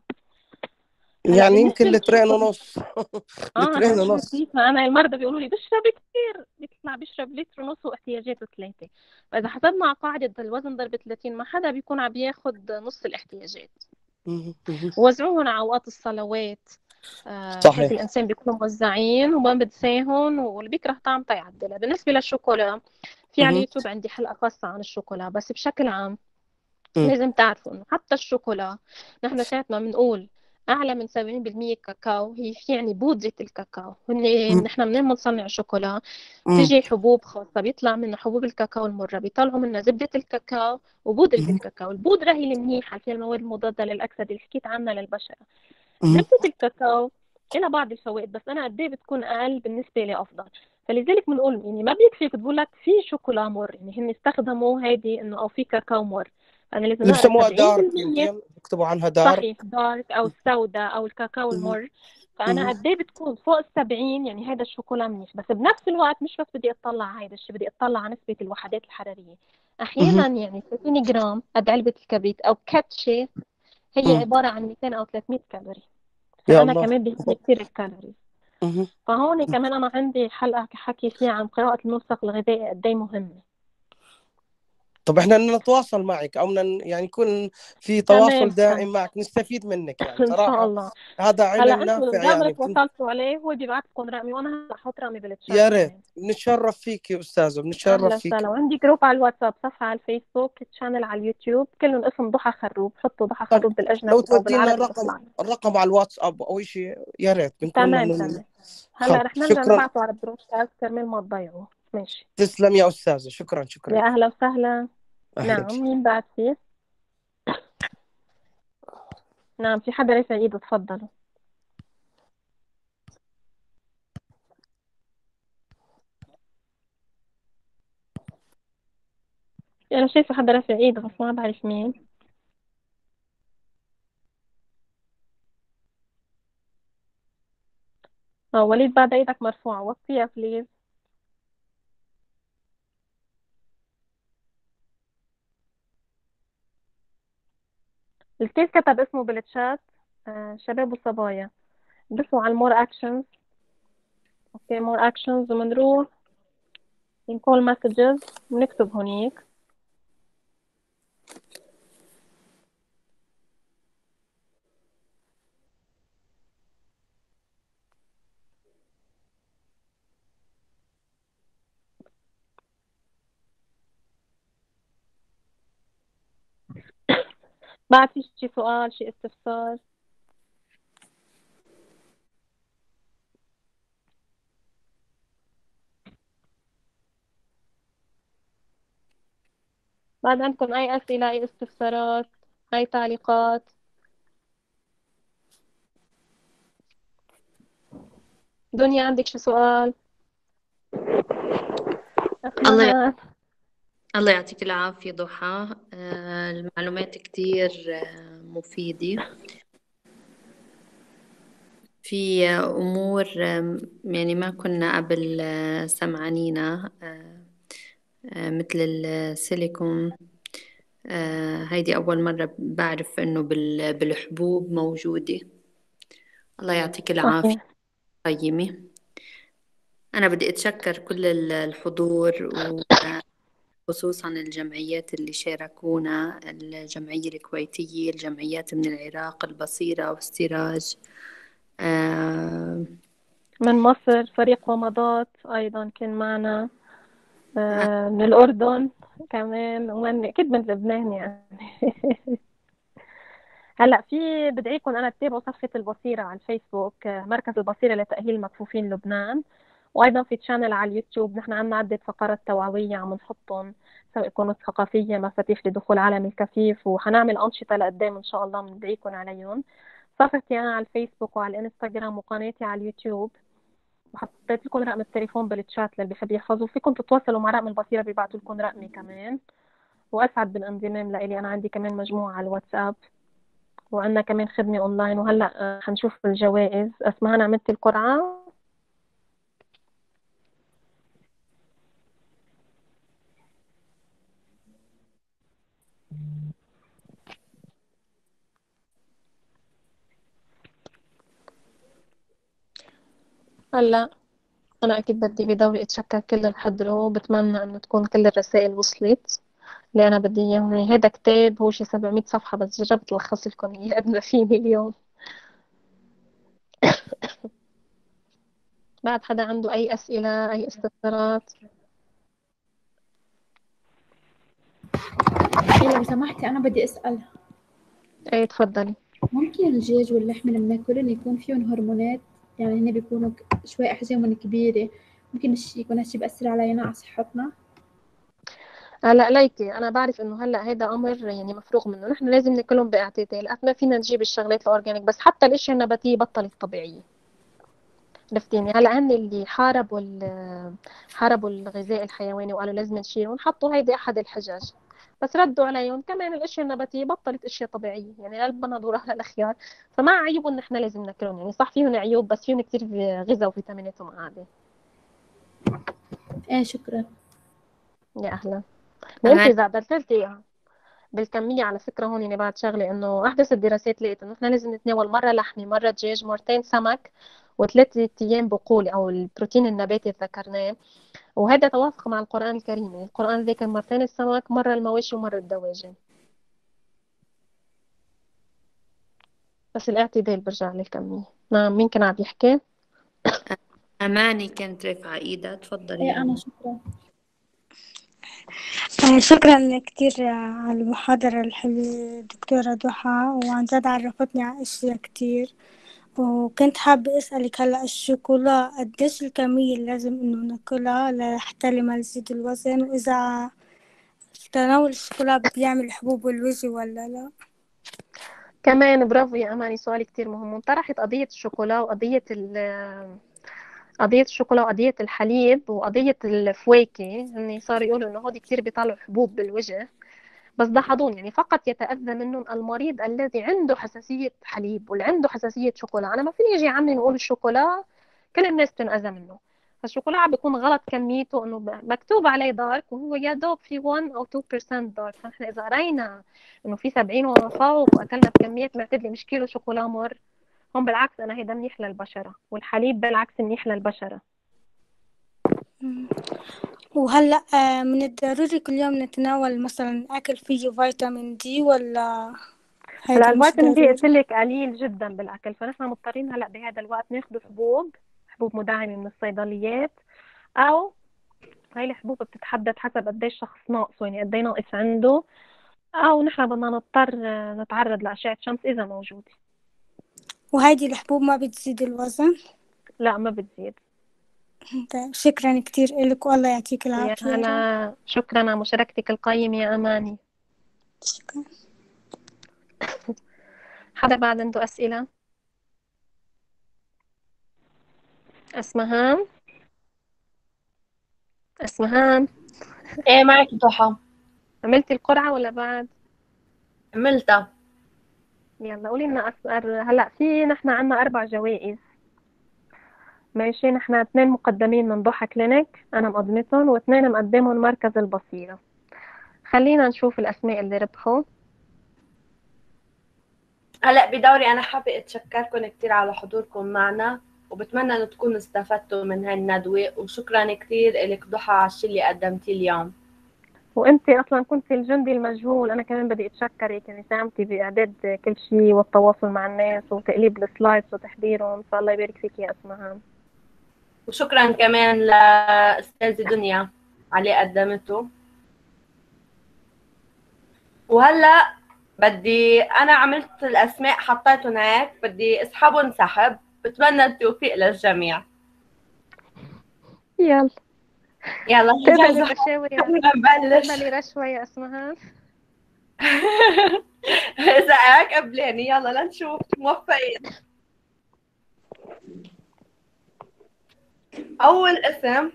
هلا يعني بالنسبه يمكن لترين للشوكولا، ونص اه لترين عرفت ونص. كيف؟ انا المرضى بيقولوا لي بشرب كثير، بيطلع بيشرب لتر ونص واحتياجاته ثلاثه. فاذا حسبنا على قاعده الوزن ضرب ثلاثين، ما حدا بيكون عم ياخذ نص الاحتياجات. مه. مه. وزعوهم على اوقات الصلوات. آه هيك صحيح. الانسان بيكونوا موزعين وما بدساهم، واللي بيكره طعمته يعدلها. بالنسبه للشوكولا، في على مه. اليوتيوب عندي حلقه خاصه عن الشوكولا. بس بشكل عام مم. لازم تعرفوا إنه حتى الشوكولا نحن ساعتنا بنقول أعلى من سبعين بالمية كاكاو، هي في يعني بودرة الكاكاو. هن مم. نحن منين بنصنع الشوكولا؟ مم. تجي حبوب خاصة بيطلع منها حبوب الكاكاو المرة، بيطلعوا منها زبدة الكاكاو وبودرة مم. الكاكاو. البودرة هي المنيحة، فيها المواد المضادة للأكسدة اللي حكيت عنها للبشرة. مم. زبدة الكاكاو لها بعض الفوائد، بس أنا قد إيه بتكون أقل بالنسبة لي أفضل. فلذلك بنقول يعني ما بيكفيك تقول لك في شوكولا مر، يعني هن استخدموا هيدي إنه أو في كاكاو مر، فأنا لازم اللي نقرا بسموها دارك، سبعين بالمية. يمكن بيكتبوا عنها دارك. صحيح، دارك أو السوداء أو الكاكاو مم. المر. فأنا مم. قد إيه بتكون فوق السبعين، يعني هذا الشوكولا منيح. بس بنفس الوقت مش بس بدي أطلع على هذا الشيء، بدي أطلع على نسبة الوحدات الحرارية. أحيانا مم. يعني ثلاثين جرام قد علبة الكبريت أو كاتشي هي مم. عبارة عن مئتين أو ثلاثمية كالوري. يا فأنا الله. كمان بيهمني كثير الكالوريز. مم. فهون كمان أنا عندي حلقة حكي فيها عن قراءة الملصق الغذائي قد إيه مهمة. طب احنا بدنا نتواصل معك، او بدنا يعني يكون في تمام تواصل تمام دائم معك، نستفيد منك يعني إن شاء صراحة. الله. هذا هلا علم أنتوا نافع دائما يعني بتن... تواصلتوا عليه، هو بيبعت لكم رقمي وأنا هلا حط رقمي بالتشات يا ريت كمان. نتشرف فيك يا أستاذة، بنتشرف أهلا فيك. وسهلا. وعندي جروب على الواتساب، صفحة على الفيسبوك، تشانل على اليوتيوب، كلهم اسم ضحى خروب. حطوا ضحى طب خروب لو بالأجنبي أو تودينا بالعربي الرقم بيطلع. الرقم على الواتساب أو شيء يا ريت، بنكون تمام ممنونين. تمام. هلا خل رح نرجع شكرا. نبعته على البروشكاست كرمال ما تضيعوا. ماشي. تسلم يا أستاذة، شكرا شكرا. يا أهلا وسهلا. أهلا نعم، فيك. مين بعد فيه؟ نعم، في حدا رافع ايده، تفضلوا. انا شايفه حدا رافع ايده بس ما بعرف مين. اه وليد، بعد ايدك مرفوعه، وطيها بليز. الكيس كتب اسمه بالتشات. آه شباب وصبايا، بسوا على المور اكشنز. اوكي، مور اكشنز، ومنروح نكول مسجز، بنكتب هونيك. بعد في شي سؤال، شي استفسار؟ بعد عندكم اي اسئله، اي استفسارات، اي تعليقات؟ دنيا، عندك شي سؤال؟ الله أسمها. الله يعطيك العافية ضحى، آه، المعلومات كتير آه، مفيدة. في آه، أمور آه، يعني ما كنا قبل آه، سمعانينا، آه، آه، مثل السيليكون. آه، هيدي أول مرة بعرف إنه بال- بالحبوب موجودة. الله يعطيك العافية صحيح. قيمة. أنا بدي أتشكر كل ال- الحضور، وخصوصا الجمعيات اللي شاركونا، الجمعية الكويتية، الجمعيات من العراق، البصيرة والسراج. آه، من مصر فريق ومضات أيضا كان معنا. آه، من الأردن كمان، ومن أكيد من لبنان يعني. هلا في بدعيكم أنا تتابعوا صفحة البصيرة على الفيسبوك، آه، مركز البصيرة لتأهيل المكفوفين لبنان. وأيضا في تشانل على اليوتيوب، نحن عنا عدة فقرات توعوية عم نحطهم، سواء كانت ثقافية، مفاتيح لدخول عالم الكفيف، وحنعمل أنشطة لقدام إن شاء الله بندعيكم عليهم. صفحتي أنا على الفيسبوك وعلى الإنستغرام وقناتي على اليوتيوب، وحطيت لكم رقم التليفون بالتشات للي بيحب يحفظوا. فيكم تتواصلوا مع رقم البصيرة، بيبعتوا لكم رقمي كمان. وأسعد بالانضمام لإلي، أنا عندي كمان مجموعة على الواتساب، وعندنا كمان خدمة أونلاين. وهلأ آه، حنشوف الجوائز. أسمها أنا عملت القرعة. هلأ أنا أكيد بدي بدوري أتشكر كل اللي حضروا، وبتمنى إنه تكون كل الرسائل وصلت اللي أنا بدي إياهم. هذا كتاب هو شي سبعمية صفحة، بس جربت ألخص لكم إياه قد ما فيني اليوم. بعد حدا عنده أي أسئلة، أي استفسارات؟ إيه لو سمحتي أنا بدي أسأل، ايه تفضلي. ممكن الدجاج واللحم اللي بناكلهم يكون فيهم هرمونات؟ يعني هن بيكونوا ك- شوي أحجامهم كبيرة، ممكن الشي يكون هالشي بيأثر علينا على صحتنا؟ هلا ليكي انا بعرف انه هلا هيدا امر يعني مفروغ منه، نحن لازم ناكلهم باعتدال، قد ما فينا نجيب الشغلات الاورجانيك، بس حتى الاشياء النباتيه بطلت طبيعيه. عرفتيني؟ هلا هن اللي حاربوا ال- حاربوا الغذاء الحيواني وقالوا لازم نشيلهم، حطوا هيدي احد الحجج، بس ردوا عليهم كمان الاشياء النباتيه بطلت اشياء طبيعيه، يعني لا البندوره ولا الخيار، فما عيبوا ان احنا لازم ناكلهم، يعني صح فيهم عيوب بس فيهم كثير غذاء وفيتامينات ومعادن. إيه شكرا. يا اهلا. وانت أمان. اذا بدلتي بالكمية على فكرة هون يعني بعد شغلة إنه أحدث الدراسات لقيت إنه إحنا لازم نتناول مرة لحمة، مرة دجاج، مرتين سمك، وثلاثة أيام بقولي أو البروتين النباتي اللي ذكرناه، وهذا توافق مع القرآن الكريم، يعني القرآن ذكر مرتين السمك، مرة المواشي ومرة الدواجن، بس الاعتدال برجع للكمية. نعم مين كان عم يحكي؟ أماني كانت رافعة إيدها، تفضلي إيه يا أنا أمان. شكرا. آه، شكرا كتير على المحاضرة الحلوة دكتورة ضحى، وعن جد عرفتني على أشياء كتير. وكنت حابة أسألك هلأ الشوكولا قديش الكمية اللي لازم إنه ناكلها لحتى ما نزيد الوزن، وإذا تناول الشوكولا بيعمل حبوب الوجه ولا لا؟ كمان برافو يا أماني، سؤال كتير مهم. انطرحت قضية الشوكولا وقضية ال قضية الشوكولا وقضية الحليب وقضية الفواكه، إن صاروا يقولوا إنه هودي كتير بيطلعوا حبوب بالوجه، بس ضحضون، يعني فقط يتأذى منهم المريض الذي عنده حساسية حليب واللي عنده حساسية شوكولا. أنا ما فيني يجي عمي نقول الشوكولا كل الناس بتنأذى منه، فالشوكولا عم بيكون غلط كميته، إنه ب- مكتوب عليه دارك وهو يا دوب في واحد أو اثنين بالمية دارك، فنحن إذا قرينا إنه في سبعين وما فوق وأكلنا بكميات معتدلة مش كيلو شوكولا مر، هم بالعكس أنا هيدا منيح للبشرة، والحليب بالعكس منيح للبشرة. مم. وهلأ آه، من الضروري كل يوم نتناول مثلا أكل فيه فيتامين دي ولا هلا هيدا مش الفيتامين دي قلت ضروري؟ لك قليل جدا بالاكل، فنحن مضطرين هلا بهذا الوقت ناخذ حبوب، حبوب مدعمه من الصيدليات، او هاي الحبوب بتتحدد حسب قديش شخص ناقصه، يعني قد ايه ناقص عنده، او نحن بدنا نضطر نتعرض لاشعه شمس اذا موجوده. وهيدي الحبوب ما بتزيد الوزن؟ لا ما بتزيد. طيب شكرا كتير إلك والله يعطيك يا العافية يا رب. هلا، شكرا على مشاركتك القيمه يا اماني. شكرا. حدا بعد عنده اسئله؟ اسمهان، اسمهان ايه معك ضحى. عملتي القرعه ولا بعد؟ عملتها. يلا قولي لنا أسئلة. هلا في نحن عنا اربع جوائز، ماشي، نحن اثنين مقدمين من ضحى كلينيك أنا مقدمتهم، واثنين مقدمهم مركز البصيرة. خلينا نشوف الأسماء اللي ربحوا. هلا بدوري انا حابه اتشكركم كثير على حضوركم معنا، وبتمنى انه تكونوا استفدتوا من هاي الندوه، وشكرا كثير لك ضحى على الشيء اللي قدمتيه اليوم. وانت اصلا كنت الجندي المجهول، انا كمان بدي اتشكرك، يعني ساهمتي باعداد كل شيء والتواصل مع الناس وتقليب السلايدز وتحضيرهم، فالله يبارك فيك يا اسمهان. وشكرا كمان لاستاذه دنيا على اللي قدمته. وهلا بدي انا عملت الاسماء حطيتهم هيك، بدي اسحبهم سحب، بتمنى التوفيق للجميع. يلا يلا تقبلي جاهزة الرشاوي يا نبلش. تقبلي رشوة يا اسمهان؟ إذا هيك قبلاني، يلا لنشوف. موفقين. أول اسم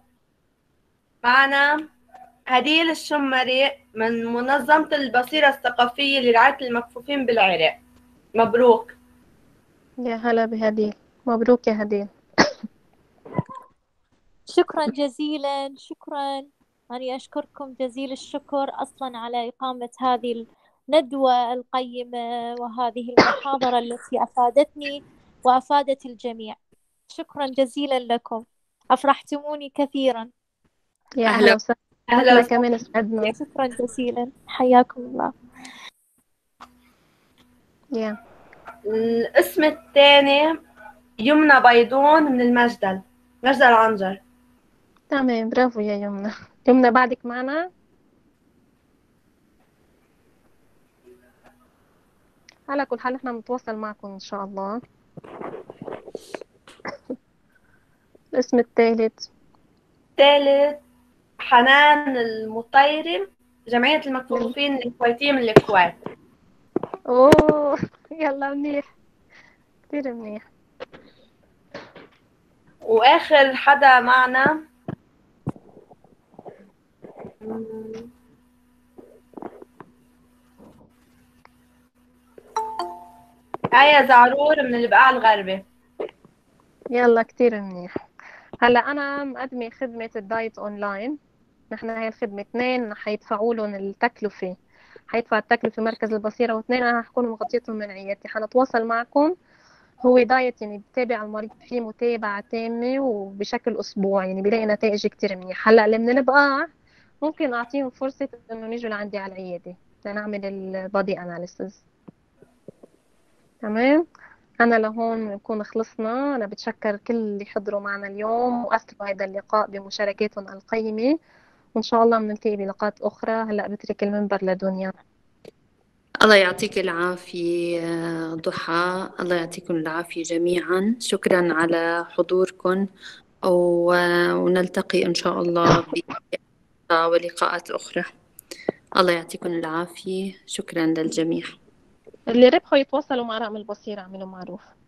معنا هديل الشمري من منظمة البصيرة الثقافية لرعاية المكفوفين بالعراق. مبروك. يا هلا بهديل، مبروك يا هديل. شكرا جزيلا، شكرا. أنا أشكركم جزيل الشكر أصلا على إقامة هذه الندوة القيمة وهذه المحاضرة التي أفادتني وأفادت الجميع. شكرا جزيلا لكم، أفرحتموني كثيرا. يا أهلا هلا وسهلا، أهلا احنا وسهلا. كمان اسعدنا. شكرا جزيلا، حياكم الله. يا الاسم الثاني يمنى بيضون من المجدل، مجدل عنجر. تمام، برافو يا يمنى. يمنى بعدك معنا؟ على كل حال احنا بنتواصل معكم ان شاء الله. الاسم الثالث ثالث حنان المطيري، جمعية المكفوفين الكويتية من الكويت. اوه يلا منيح، كتير منيح. واخر حدا معنا آية زعرور من البقاع الغربي. يلا كتير منيح. هلا انا مقدمه خدمه الدايت اونلاين. نحن هاي الخدمه اثنين حيدفعوا لهم التكلفه، حيدفع التكلفه مركز البصيره، واثنين انا حكون مغطيتهم من عيادتي. حنتواصل معكم. هو دايت يعني بتابع المريض فيه متابعه تامه وبشكل اسبوعي، يعني بيلاقي نتائج كتير منيح. هلا اللي من البقاع ممكن اعطيهم فرصه انه يجوا لعندي على العياده لنعمل البادي اناليسز. تمام. أنا لهون نكون خلصنا. أنا بتشكر كل اللي حضروا معنا اليوم وأثروا هذا اللقاء بمشاركاتهم القيمة، وإن شاء الله بنلتقي بلقاءات أخرى. هلأ بترك المنبر لدنيا. الله يعطيك العافية ضحى، الله يعطيكم العافية جميعا. شكرا على حضوركم، ونلتقي إن شاء الله ولقاءات أخرى. الله يعطيكم العافية، شكرا للجميع. اللي ربحوا يتواصلوا مع رقم البصيرة، اعملوا معروف.